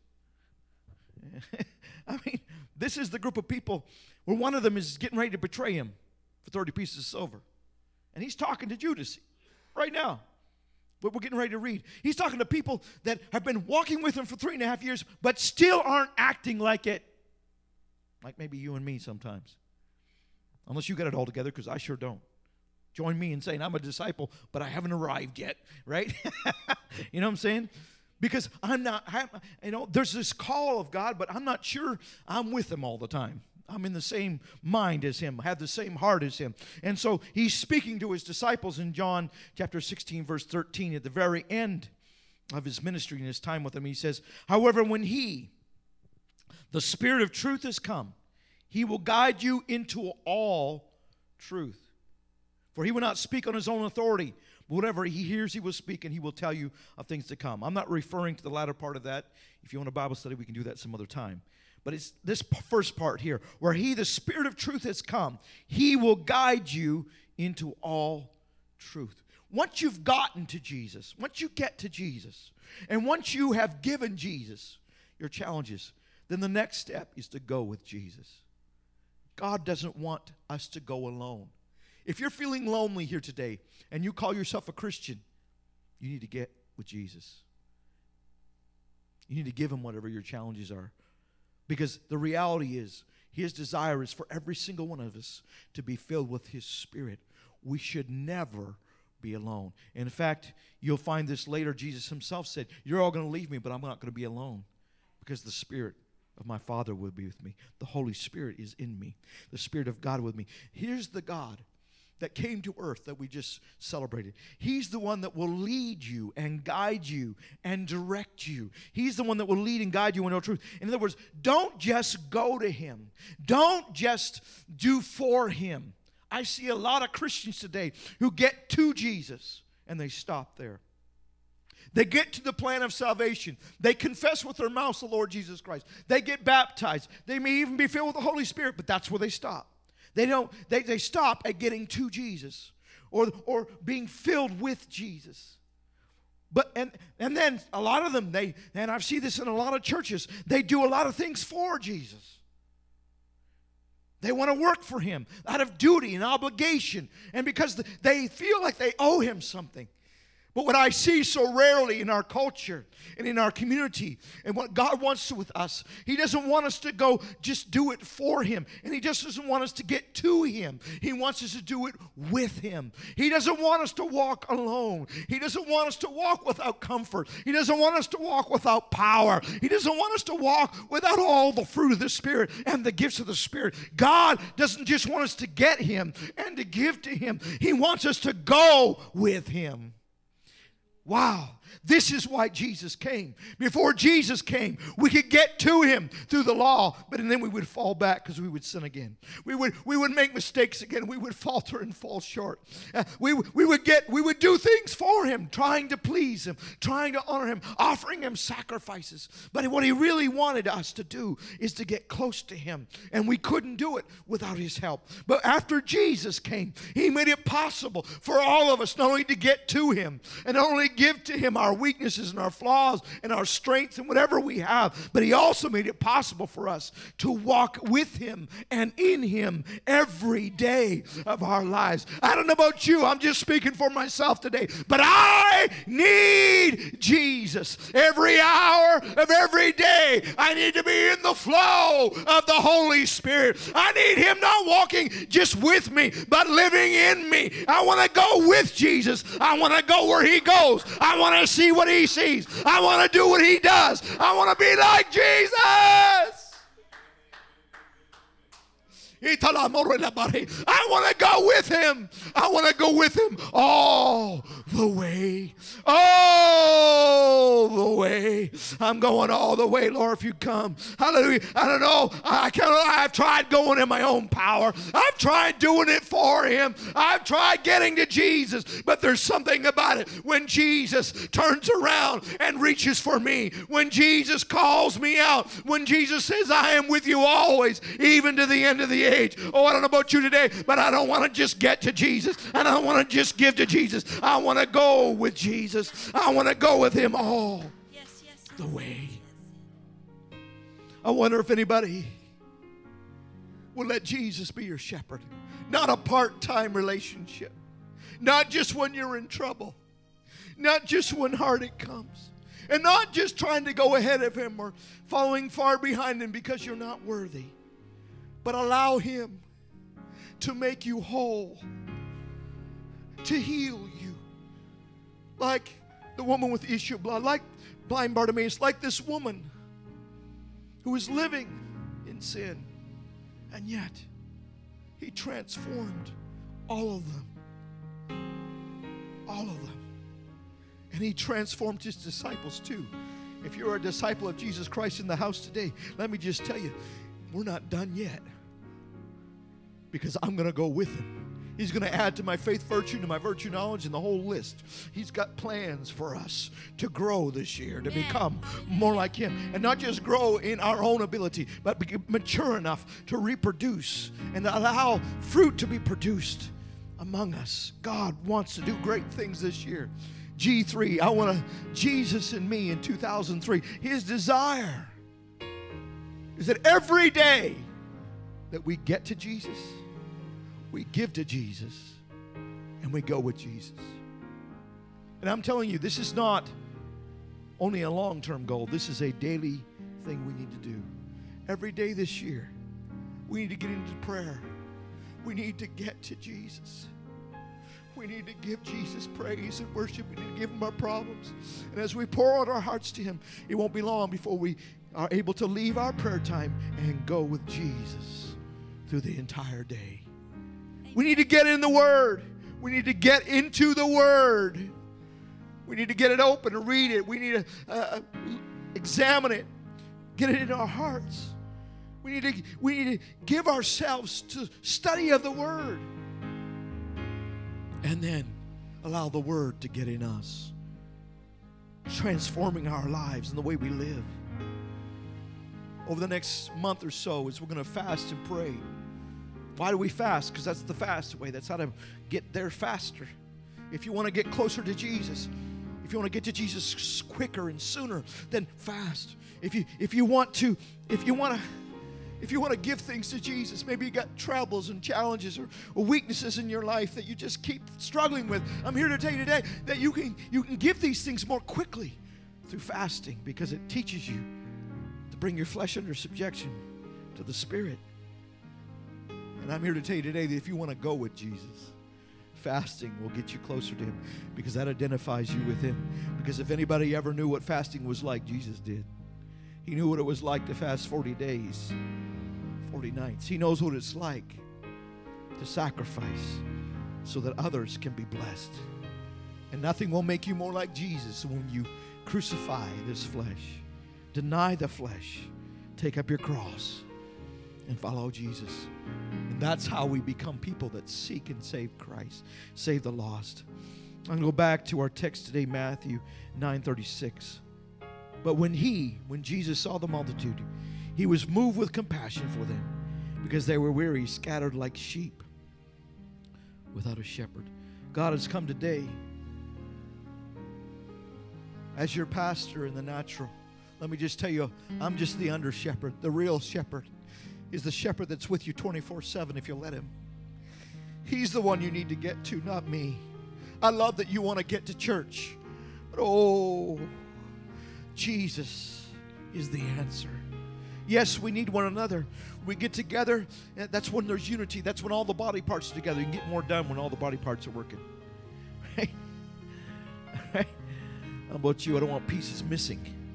I mean, this is the group of people where one of them is getting ready to betray him for thirty pieces of silver. And he's talking to Judas right now. What we're getting ready to read. He's talking to people that have been walking with him for three and a half years, but still aren't acting like it. Like maybe you and me sometimes. Unless you got it all together, because I sure don't. Join me in saying I'm a disciple, but I haven't arrived yet, right? You know what I'm saying? Because I'm not, I, you know, there's this call of God, but I'm not sure I'm with him all the time. I'm in the same mind as him, have the same heart as him. And so he's speaking to his disciples in John chapter sixteen, verse thirteen, at the very end of his ministry and his time with them. He says, however, when he, the Spirit of truth, has come, he will guide you into all truth. For he will not speak on his own authority. But whatever he hears, he will speak, and he will tell you of things to come. I'm not referring to the latter part of that. If you want a Bible study, we can do that some other time. But it's this first part here, where he, the Spirit of truth, has come. He will guide you into all truth. once you've gotten to Jesus, once you get to Jesus, and once you have given Jesus your challenges, then the next step is to go with Jesus. God doesn't want us to go alone. If you're feeling lonely here today and you call yourself a Christian, you need to get with Jesus. You need to give him whatever your challenges are. Because the reality is, his desire is for every single one of us to be filled with his Spirit. We should never be alone. And in fact, you'll find this later. Jesus himself said, you're all going to leave me, but I'm not going to be alone, because the Spirit of my Father will be with me. The Holy Spirit is in me. The Spirit of God with me. Here's the God that came to earth that we just celebrated. He's the one that will lead you and guide you and direct you. He's the one that will lead and guide you in all truth. In other words, don't just go to him. Don't just do for him. I see a lot of Christians today who get to Jesus and they stop there. They get to the plan of salvation. They confess with their mouths the Lord Jesus Christ. They get baptized. They may even be filled with the Holy Spirit, but that's where they stop. They don't, they, they stop at getting to Jesus or, or being filled with Jesus. But and and then a lot of them, they and I've seen this in a lot of churches, they do a lot of things for Jesus. They want to work for him out of duty and obligation, and because they feel like they owe him something. But what I see so rarely in our culture and in our community, and what God wants to with us, he doesn't want us to go just do it for him. And he just doesn't want us to get to him. He wants us to do it with him. He doesn't want us to walk alone. He doesn't want us to walk without comfort. He doesn't want us to walk without power. He doesn't want us to walk without all the fruit of the Spirit and the gifts of the Spirit. God doesn't just want us to get him and to give to him. He wants us to go with him. Wow, this is why Jesus came. Before Jesus came, we could get to him through the law, but and then we would fall back because we would sin again. We would we would make mistakes again. We would falter and fall short. Uh, we we would get we would do things for him, trying to please him, trying to honor him, offering him sacrifices. But what he really wanted us to do is to get close to him, and we couldn't do it without his help. But after Jesus came, he made it possible for all of us not only to get to him and not only give to him our weaknesses and our flaws and our strengths and whatever we have, but he also made it possible for us to walk with him and in him every day of our lives. I don't know about you, I'm just speaking for myself today, but I need Jesus every hour of every day. I need to be in the flow of the Holy Spirit. I need him not walking just with me, but living in me. I want to go with Jesus. I want to go where he goes. I want to see what he sees. I want to do what he does. I want to be like Jesus. I want to go with him. I want to go with him all the way. All the way. I'm going all the way, Lord, if you come. Hallelujah. I don't know. I can't, I've tried going in my own power. I've tried doing it for him. I've tried getting to Jesus. But there's something about it. When Jesus turns around and reaches for me, when Jesus calls me out, when Jesus says, I am with you always, even to the end of the age. Oh, I don't know about you today, but I don't want to just get to Jesus. And I don't want to just give to Jesus. I want to go with Jesus. I want to go with him all yes, yes, the way. I wonder if anybody will let Jesus be your shepherd. Not a part-time relationship. Not just when you're in trouble. Not just when heartache comes. And not just trying to go ahead of him or following far behind him because you're not worthy. But allow him to make you whole, to heal you. Like the woman with the issue of blood, like blind Bartimaeus, like this woman who was living in sin. And yet, he transformed all of them. All of them. And he transformed his disciples too. If you're a disciple of Jesus Christ in the house today, let me just tell you, we're not done yet, because I'm going to go with him. He's going to add to my faith virtue, to my virtue knowledge, and the whole list. He's got plans for us to grow this year, to become more like him. And not just grow in our own ability, but be mature enough to reproduce and allow fruit to be produced among us. God wants to do great things this year. G three, I want to, Jesus in me in two thousand three. His desire is that every day that we get to Jesus, we give to Jesus, and we go with Jesus. And I'm telling you, this is not only a long-term goal. This is a daily thing we need to do. Every day this year, we need to get into prayer. We need to get to Jesus. We need to give Jesus praise and worship. We need to give him our problems. And as we pour out our hearts to him, it won't be long before we are able to leave our prayer time and go with Jesus through the entire day. We need to get in the Word. We need to get into the Word. We need to get it open and read it. We need to uh, examine it, get it in our hearts. We need to we need to give ourselves to study of the Word, and then allow the Word to get in us, transforming our lives and the way we live. Over the next month or so, as we're going to fast and pray. Why do we fast? Because that's the fast way. That's how to get there faster. If you want to get closer to Jesus, if you want to get to Jesus quicker and sooner, then fast. If you if you want to if you want to if you want to give things to Jesus, maybe you got troubles and challenges or, or weaknesses in your life that you just keep struggling with. I'm here to tell you today that you can you can give these things more quickly through fasting, because it teaches you to bring your flesh under subjection to the Spirit. And I'm here to tell you today that if you want to go with Jesus, fasting will get you closer to him, because that identifies you with him. Because if anybody ever knew what fasting was like, Jesus did. He knew what it was like to fast forty days, forty nights. He knows what it's like to sacrifice so that others can be blessed. And nothing will make you more like Jesus when you crucify this flesh, deny the flesh, take up your cross, and follow Jesus. And that's how we become people that seek and save Christ, save the lost. I'm going to go back to our text today, Matthew nine thirty-six. But when he, when Jesus saw the multitude, he was moved with compassion for them, because they were weary, scattered like sheep without a shepherd. God has come today as your pastor in the natural. Let me just tell you, I'm just the under shepherd. The real shepherd is the shepherd that's with you twenty-four seven if you let him. He's the one you need to get to, not me. I love that you want to get to church, but oh, Jesus is the answer. Yes, we need one another. We get together, and that's when there's unity. That's when all the body parts are together. You can get more done when all the body parts are working. Right? Right? How about you? I don't want pieces missing.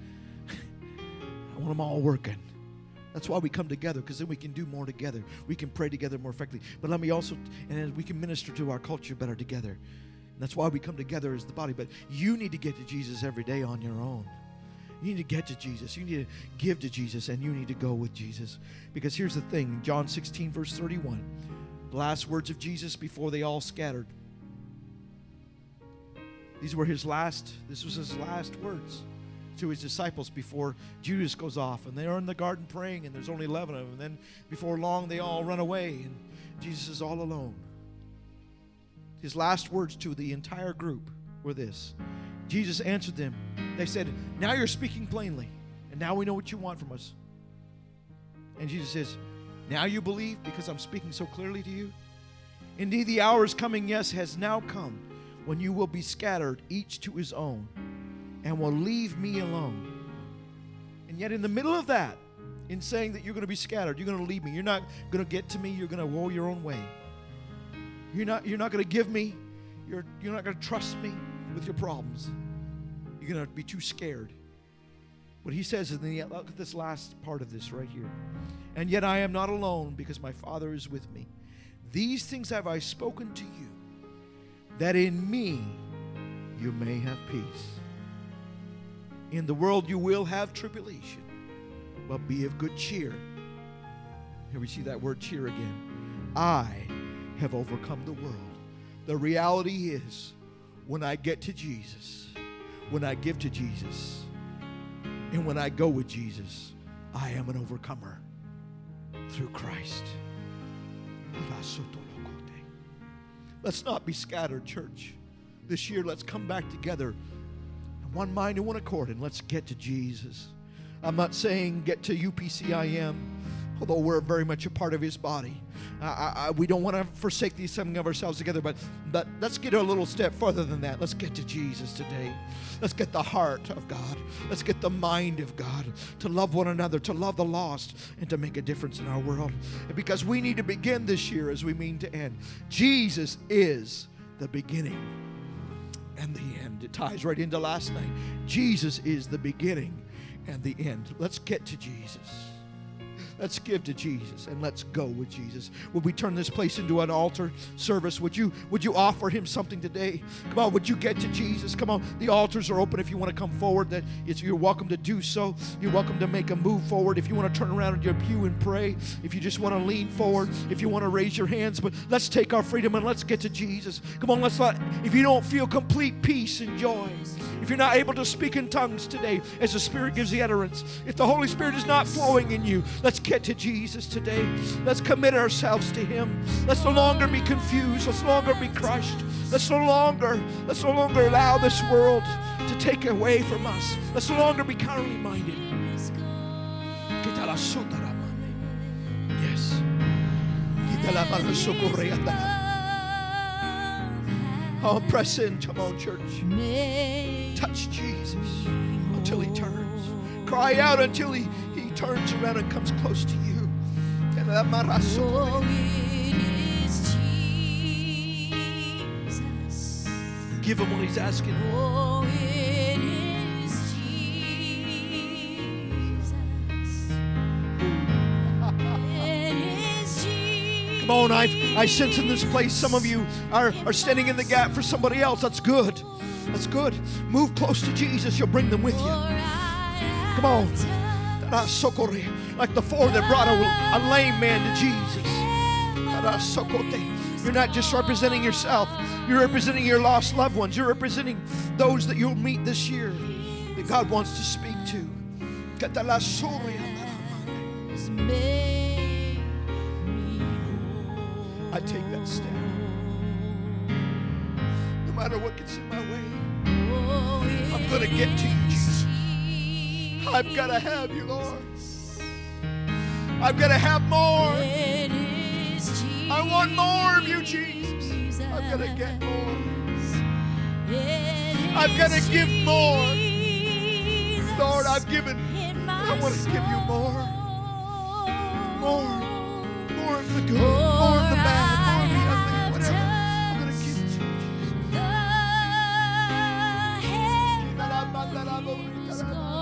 I want them all working. That's why we come together, because then we can do more together. We can pray together more effectively. But let me also, and we can minister to our culture better together. And that's why we come together as the body. But you need to get to Jesus every day on your own. You need to get to Jesus. You need to give to Jesus, and you need to go with Jesus. Because here's the thing, John sixteen, verse thirty-one, the last words of Jesus before they all scattered. These were his last, this was his last words to his disciples before Judas goes off. And they're in the garden praying, and there's only eleven of them. And then before long, they all run away, and Jesus is all alone. His last words to the entire group were this. Jesus answered them. They said, now you're speaking plainly, and now we know what you want from us. And Jesus says, now you believe because I'm speaking so clearly to you? Indeed, the hour is coming, yes, has now come, when you will be scattered, each to his own, and will leave me alone. And yet in the middle of that, in saying that you're going to be scattered, you're going to leave me, you're not going to get to me, you're going to go your own way. You're not, you're not going to give me, you're, you're not going to trust me with your problems. You're going to be too scared. What he says is, the, look at this last part of this right here. And yet I am not alone, because my Father is with me. These things have I spoken to you, that in me you may have peace. In the world you will have tribulation, but be of good cheer. Here we see that word cheer again. I have overcome the world. The reality is, when I get to Jesus, when I give to Jesus, and when I go with Jesus, I am an overcomer through Christ. Let's not be scattered, church. This year, let's come back together in one mind and one accord, and let's get to Jesus. I'm not saying get to U P C I M, although we're very much a part of His body. I, I, we don't want to forsake the assembling of ourselves together, but, but let's get a little step further than that. Let's get to Jesus today. Let's get the heart of God. Let's get the mind of God to love one another, to love the lost, and to make a difference in our world. And because we need to begin this year as we mean to end. Jesus is the beginning and the end. It ties right into last night. Jesus is the beginning and the end. Let's get to Jesus. Let's give to Jesus and let's go with Jesus. Would we turn this place into an altar service? Would you would you offer Him something today? Come on, would you get to Jesus? Come on, the altars are open if you want to come forward. That it's, you're welcome to do so. You're welcome to make a move forward. If you want to turn around in your pew and pray, if you just want to lean forward, if you want to raise your hands, but let's take our freedom and let's get to Jesus. Come on, let's not, if you don't feel complete peace and joy, if you're not able to speak in tongues today as the Spirit gives the utterance, if the Holy Spirit is not flowing in you, let's get to Jesus today. Let's commit ourselves to Him. Let's no longer be confused. Let's no longer be crushed. Let's no longer, let's no longer allow this world to take away from us. Let's no longer be carnally minded. Yes. Oh, press in. Come on, church. Touch Jesus until He turns. Cry out until He, he turns around and comes close to you. Oh, it is Jesus. Give Him what He's asking for. Oh, it is Jesus. It is Jesus. Come on, I, I sense in this place some of you are, are standing in the gap for somebody else. That's good. That's good. Move close to Jesus. You'll bring them with you. Come on. Like the four that brought a, a lame man to Jesus. You're not just representing yourself. You're representing your lost loved ones. You're representing those that you'll meet this year that God wants to speak to. I take that step. No matter what gets in my way, I'm going to get to you, Jesus. I've got to have you, Lord. I've got to have more. I want more of you, Jesus. I've got to get more. I've got to give more. Lord, I've given. I want to give you more. More. More of the good. More of the bad. More of the ugly. Whatever. I'm going to give it to you, Jesus.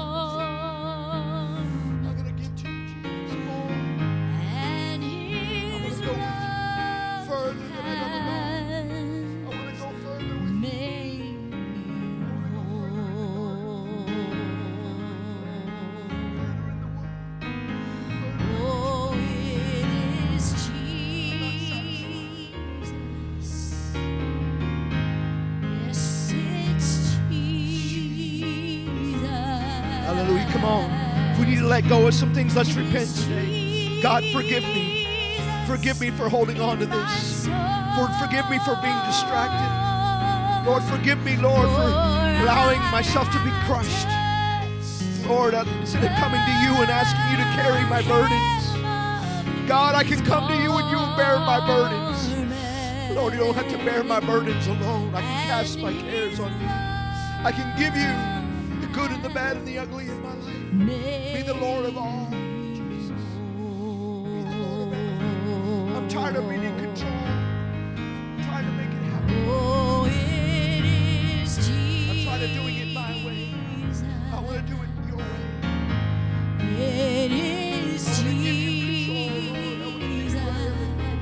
Hallelujah. Come on. If we need to let go of some things, let's repent today. God, forgive me. Forgive me for holding on to this. For, forgive me for being distracted. Lord, forgive me, Lord, for allowing myself to be crushed. Lord, instead of coming to you and asking you to carry my burdens, God, I can come to you and you will bear my burdens. Lord, you don't have to bear my burdens alone. I can cast my cares on you. I can give you the good and the bad and the ugly in my life. Be the Lord of all. Jesus. Be the Lord of all. I'm tired of being in control. I'm trying to make it happen. Oh, it is Jesus. I'm tired of doing it my way. I want to do it your way. It is I want to give you Jesus. control, Lord.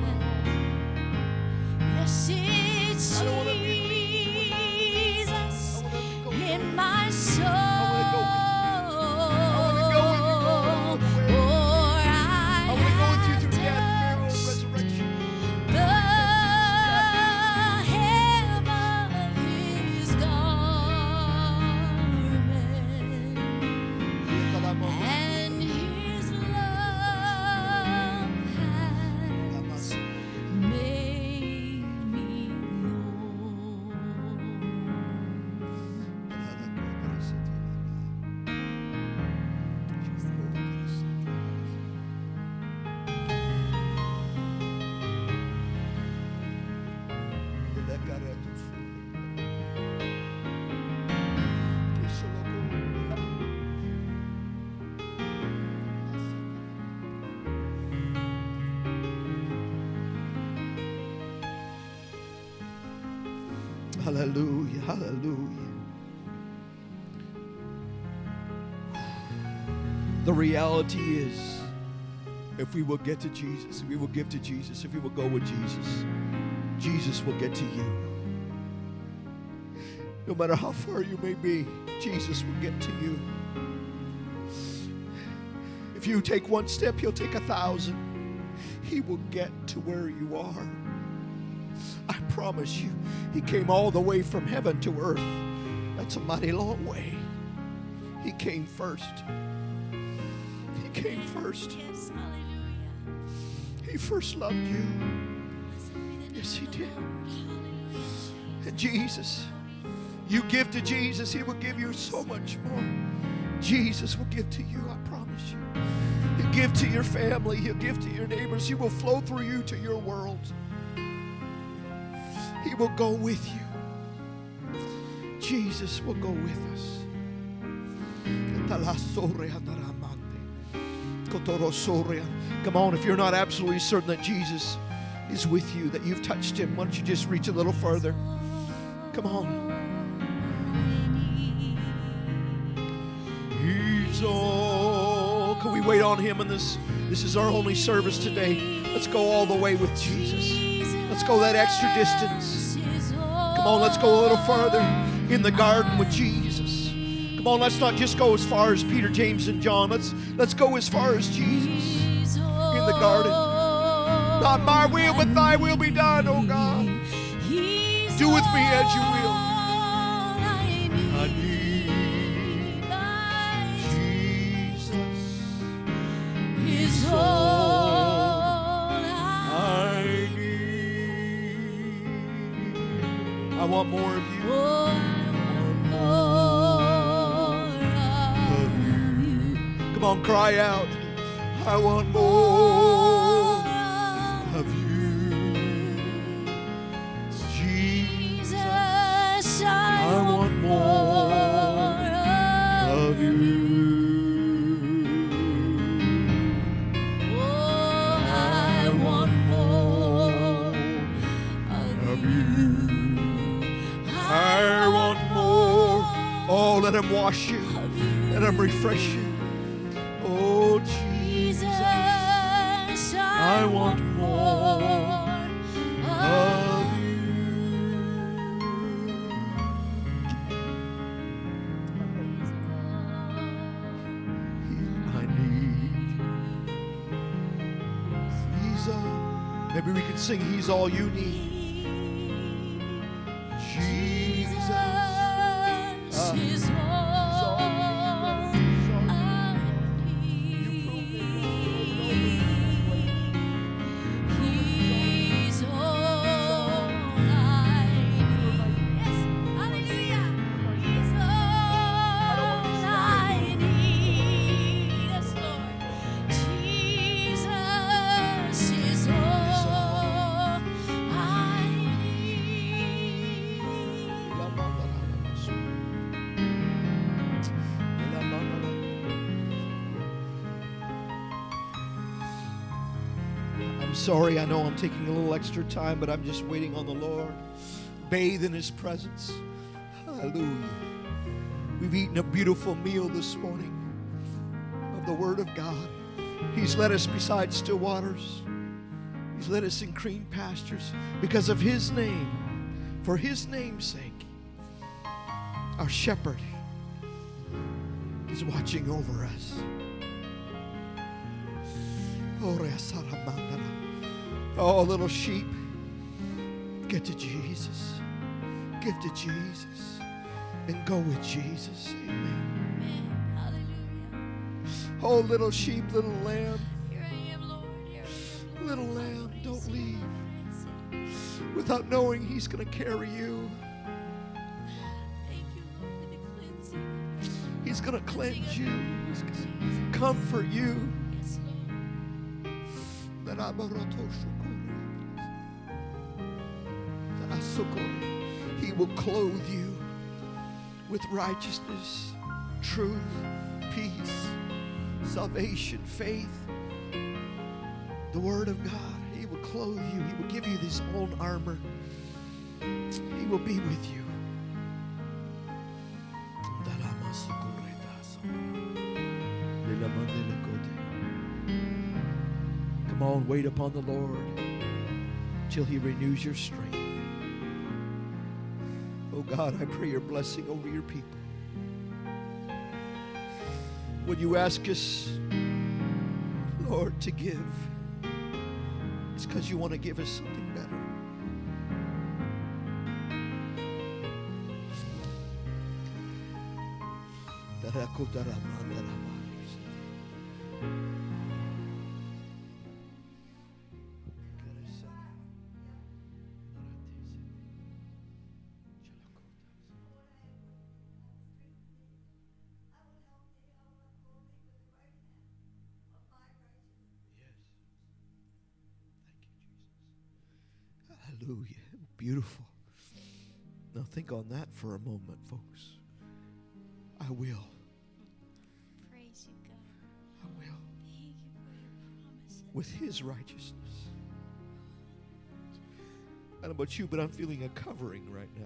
I want to Yes, it's I don't want to be Jesus I want to go in my soul. I want to go with you, Lord, all the way. For I want to go with you through death, burial, and resurrection. the Hallelujah, hallelujah. The reality is, if we will get to Jesus, if we will give to Jesus, if we will go with Jesus, Jesus will get to you. No matter how far you may be, Jesus will get to you. If you take one step, He'll take a thousand. He will get to where you are. I promise you, He came all the way from heaven to earth. That's a mighty long way. He came first. He came first. Yes, hallelujah. He first loved you. Yes, He did. And Jesus, you give to Jesus, He will give you so much more. Jesus will give to you, I promise you. He'll give to your family. He'll give to your neighbors. He will flow through you to your world. He will go with you. Jesus will go with us. Come on, if you're not absolutely certain that Jesus is with you, that you've touched Him, why don't you just reach a little further? Come on. He's all. Can we wait on Him in this? This is our only service today. Let's go all the way with Jesus. Let's go that extra distance. Come on, let's go a little further in the garden with Jesus. Come on, let's not just go as far as Peter, James, and John. Let's, let's go as far as Jesus in the garden. Not my will, but thy will be done, oh God. Do with me as you will. I need Jesus. Is all I need. I want more of you. Oh, I want more of you. Come on, cry out. I want more of you. Jesus, Jesus, I, I want more of you. Oh, I want more Of you. I want more. Oh, let Him wash you. Let Him refresh you. Oh, Jesus, Jesus, I want more of you. I need. He's all. Maybe we could sing He's all you need. Jesus. Jesus is all I need. He's all I need. Yes, hallelujah. He's all I need. Yes, Lord. Jesus is all I need. I'm sorry, I know I'm taking a little extra time, but I'm just waiting on the Lord. Bathe in His presence. Hallelujah. We've eaten a beautiful meal this morning of the Word of God. He's led us beside still waters. He's led us in green pastures because of His name. For His name's sake, our shepherd is watching over us. Oh, little sheep, get to Jesus. Give to Jesus and go with Jesus. Amen. Amen. Hallelujah. Oh, little sheep, little lamb, Here I am, Lord. Here I am. little lamb, don't leave without knowing He's going to carry you. Thank you, Lord, for the cleansing. He's going to cleanse you. He's going to comfort you. Yes, Lord. He will clothe you with righteousness, truth, peace, salvation, faith, the Word of God. He will clothe you. He will give you His own armor. He will be with you. Come on, wait upon the Lord till He renews your strength. Oh God, I pray your blessing over your people. When you ask us, Lord, to give, it's because you want to give us something better. Hallelujah. Beautiful. Now think on that for a moment, folks. I will. Praise you, God. I will. Thank you for your promises. With His righteousness. I don't know about you, but I'm feeling a covering right now.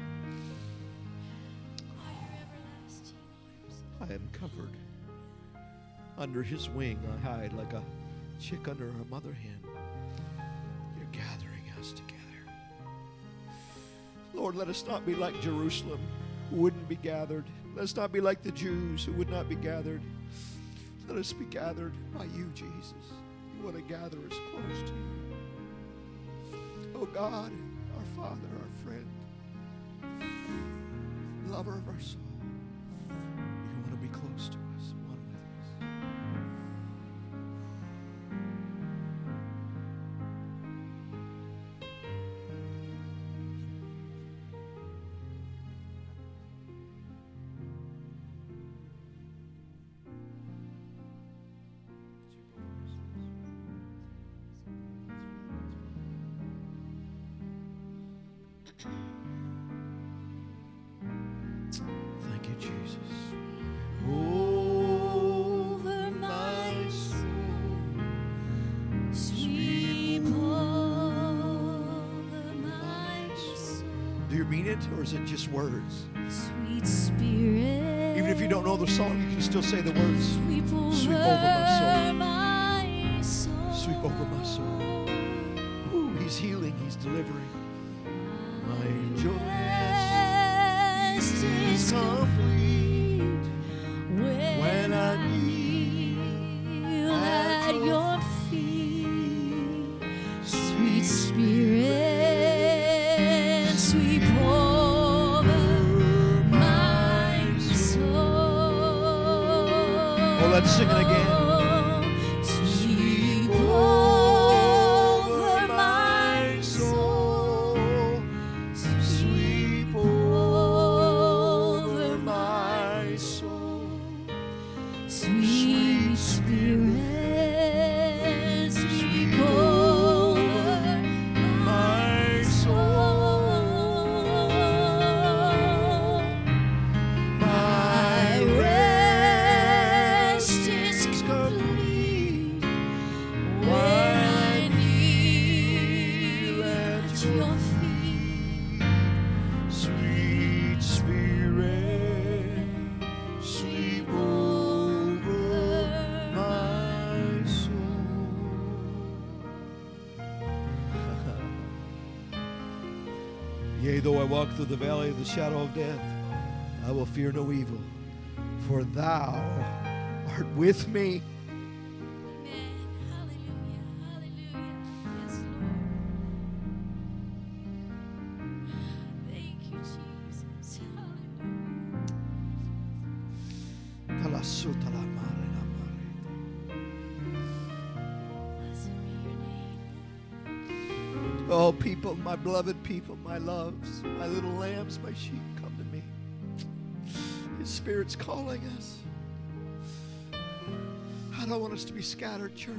By your everlasting arms. I am covered. Under His wing I hide like a chick under her mother hen. You're gathering us together. Lord, let us not be like Jerusalem, who wouldn't be gathered. Let us not be like the Jews, who would not be gathered. Let us be gathered by you, Jesus. You want to gather us close to you. Oh God, our Father, our friend, lover of our soul, you want to be close to us, one with us. Thank you, Jesus. Over my soul, sweep over my soul, Do you mean it, or is it just words? sweet Spirit. Even if you don't know the song, you can still say the words. Sweep over, Sweep over my soul. my soul. Sweep over my soul. Ooh, He's healing, He's delivering. My joy Rest is complete when I kneel at your feet. Sweet Spirit, sweep over my soul. Oh, let's sing it again. Sweep over my soul. Sweep over my soul. Sweet Spirit, sweep over my soul. My rest is complete when I kneel at your feet. Sweet Spirit, sweep over my soul. Yea, though I walk through the valley of the shadow of death, I will fear no evil, for thou art with me. Amen. Hallelujah. Hallelujah. Yes, Lord. Thank you, Jesus. Blessed be your name. Oh, people, my beloved people, my loves, my little lambs, my sheep, come to me. His Spirit's calling us. I don't want us to be scattered, church.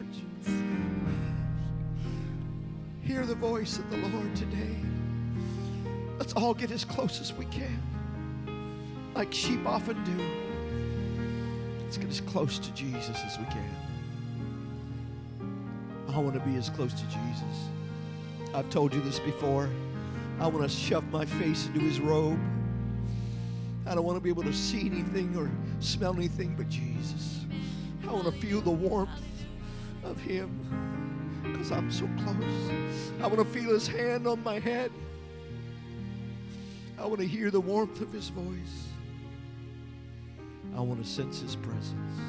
Hear the voice of the Lord today. Let's all get as close as we can, like sheep often do. Let's get as close to Jesus as we can. I want to be as close to Jesus. I've told you this before. I want to shove my face into his robe. I don't want to be able to see anything or smell anything but Jesus. I want to feel the warmth of him because I'm so close. I want to feel his hand on my head. I want to hear the warmth of his voice. I want to sense his presence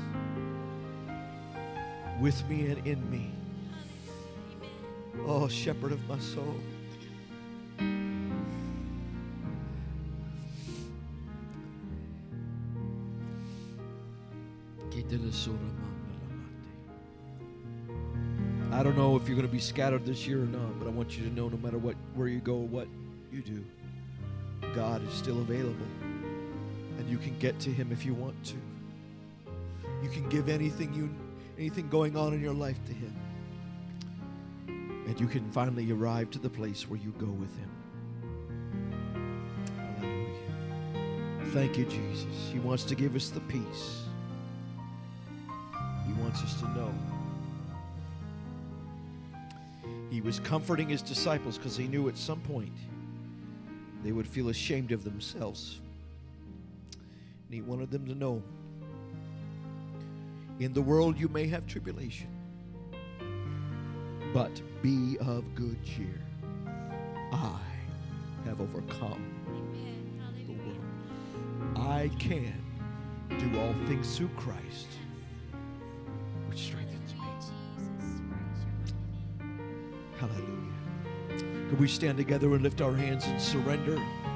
with me and in me. Oh, shepherd of my soul. I don't know if you're going to be scattered this year or not, but I want you to know no matter what, where you go or what you do, God is still available. And you can get to him if you want to. You can give anything you, anything going on in your life to him. And you can finally arrive to the place where you go with him. Hallelujah. Thank you, Jesus. He wants to give us the peace. He wants us to know. He was comforting his disciples because he knew at some point they would feel ashamed of themselves. And he wanted them to know, in the world you may have tribulation, but be of good cheer. I have overcome the world. I can do all things through Christ, which strengthens me. Hallelujah. Could we stand together and lift our hands in surrender?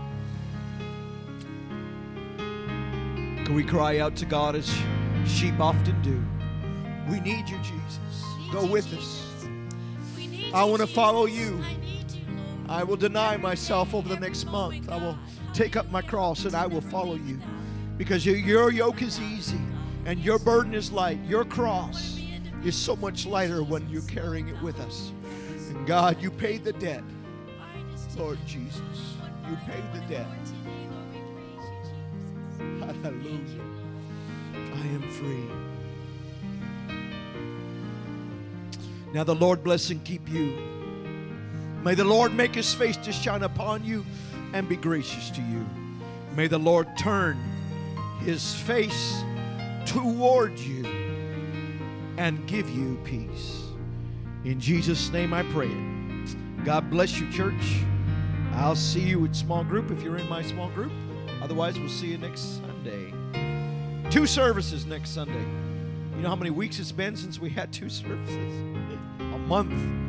Can we cry out to God as sheep often do? We need you, Jesus. Go with us. I want to follow you. I will deny myself over the next month. I will take up my cross and I will follow you. Because your yoke is easy and your burden is light. Your cross is so much lighter when you're carrying it with us. And God, you paid the debt. Lord Jesus, you paid the debt. Hallelujah. I am free. Now the Lord bless and keep you. May the Lord make his face to shine upon you and be gracious to you. May the Lord turn his face toward you and give you peace. In Jesus' name I pray it. God bless you, church. I'll see you at small group if you're in my small group. Otherwise, we'll see you next Sunday. Two services next Sunday. You know how many weeks it's been since we had two services? A month.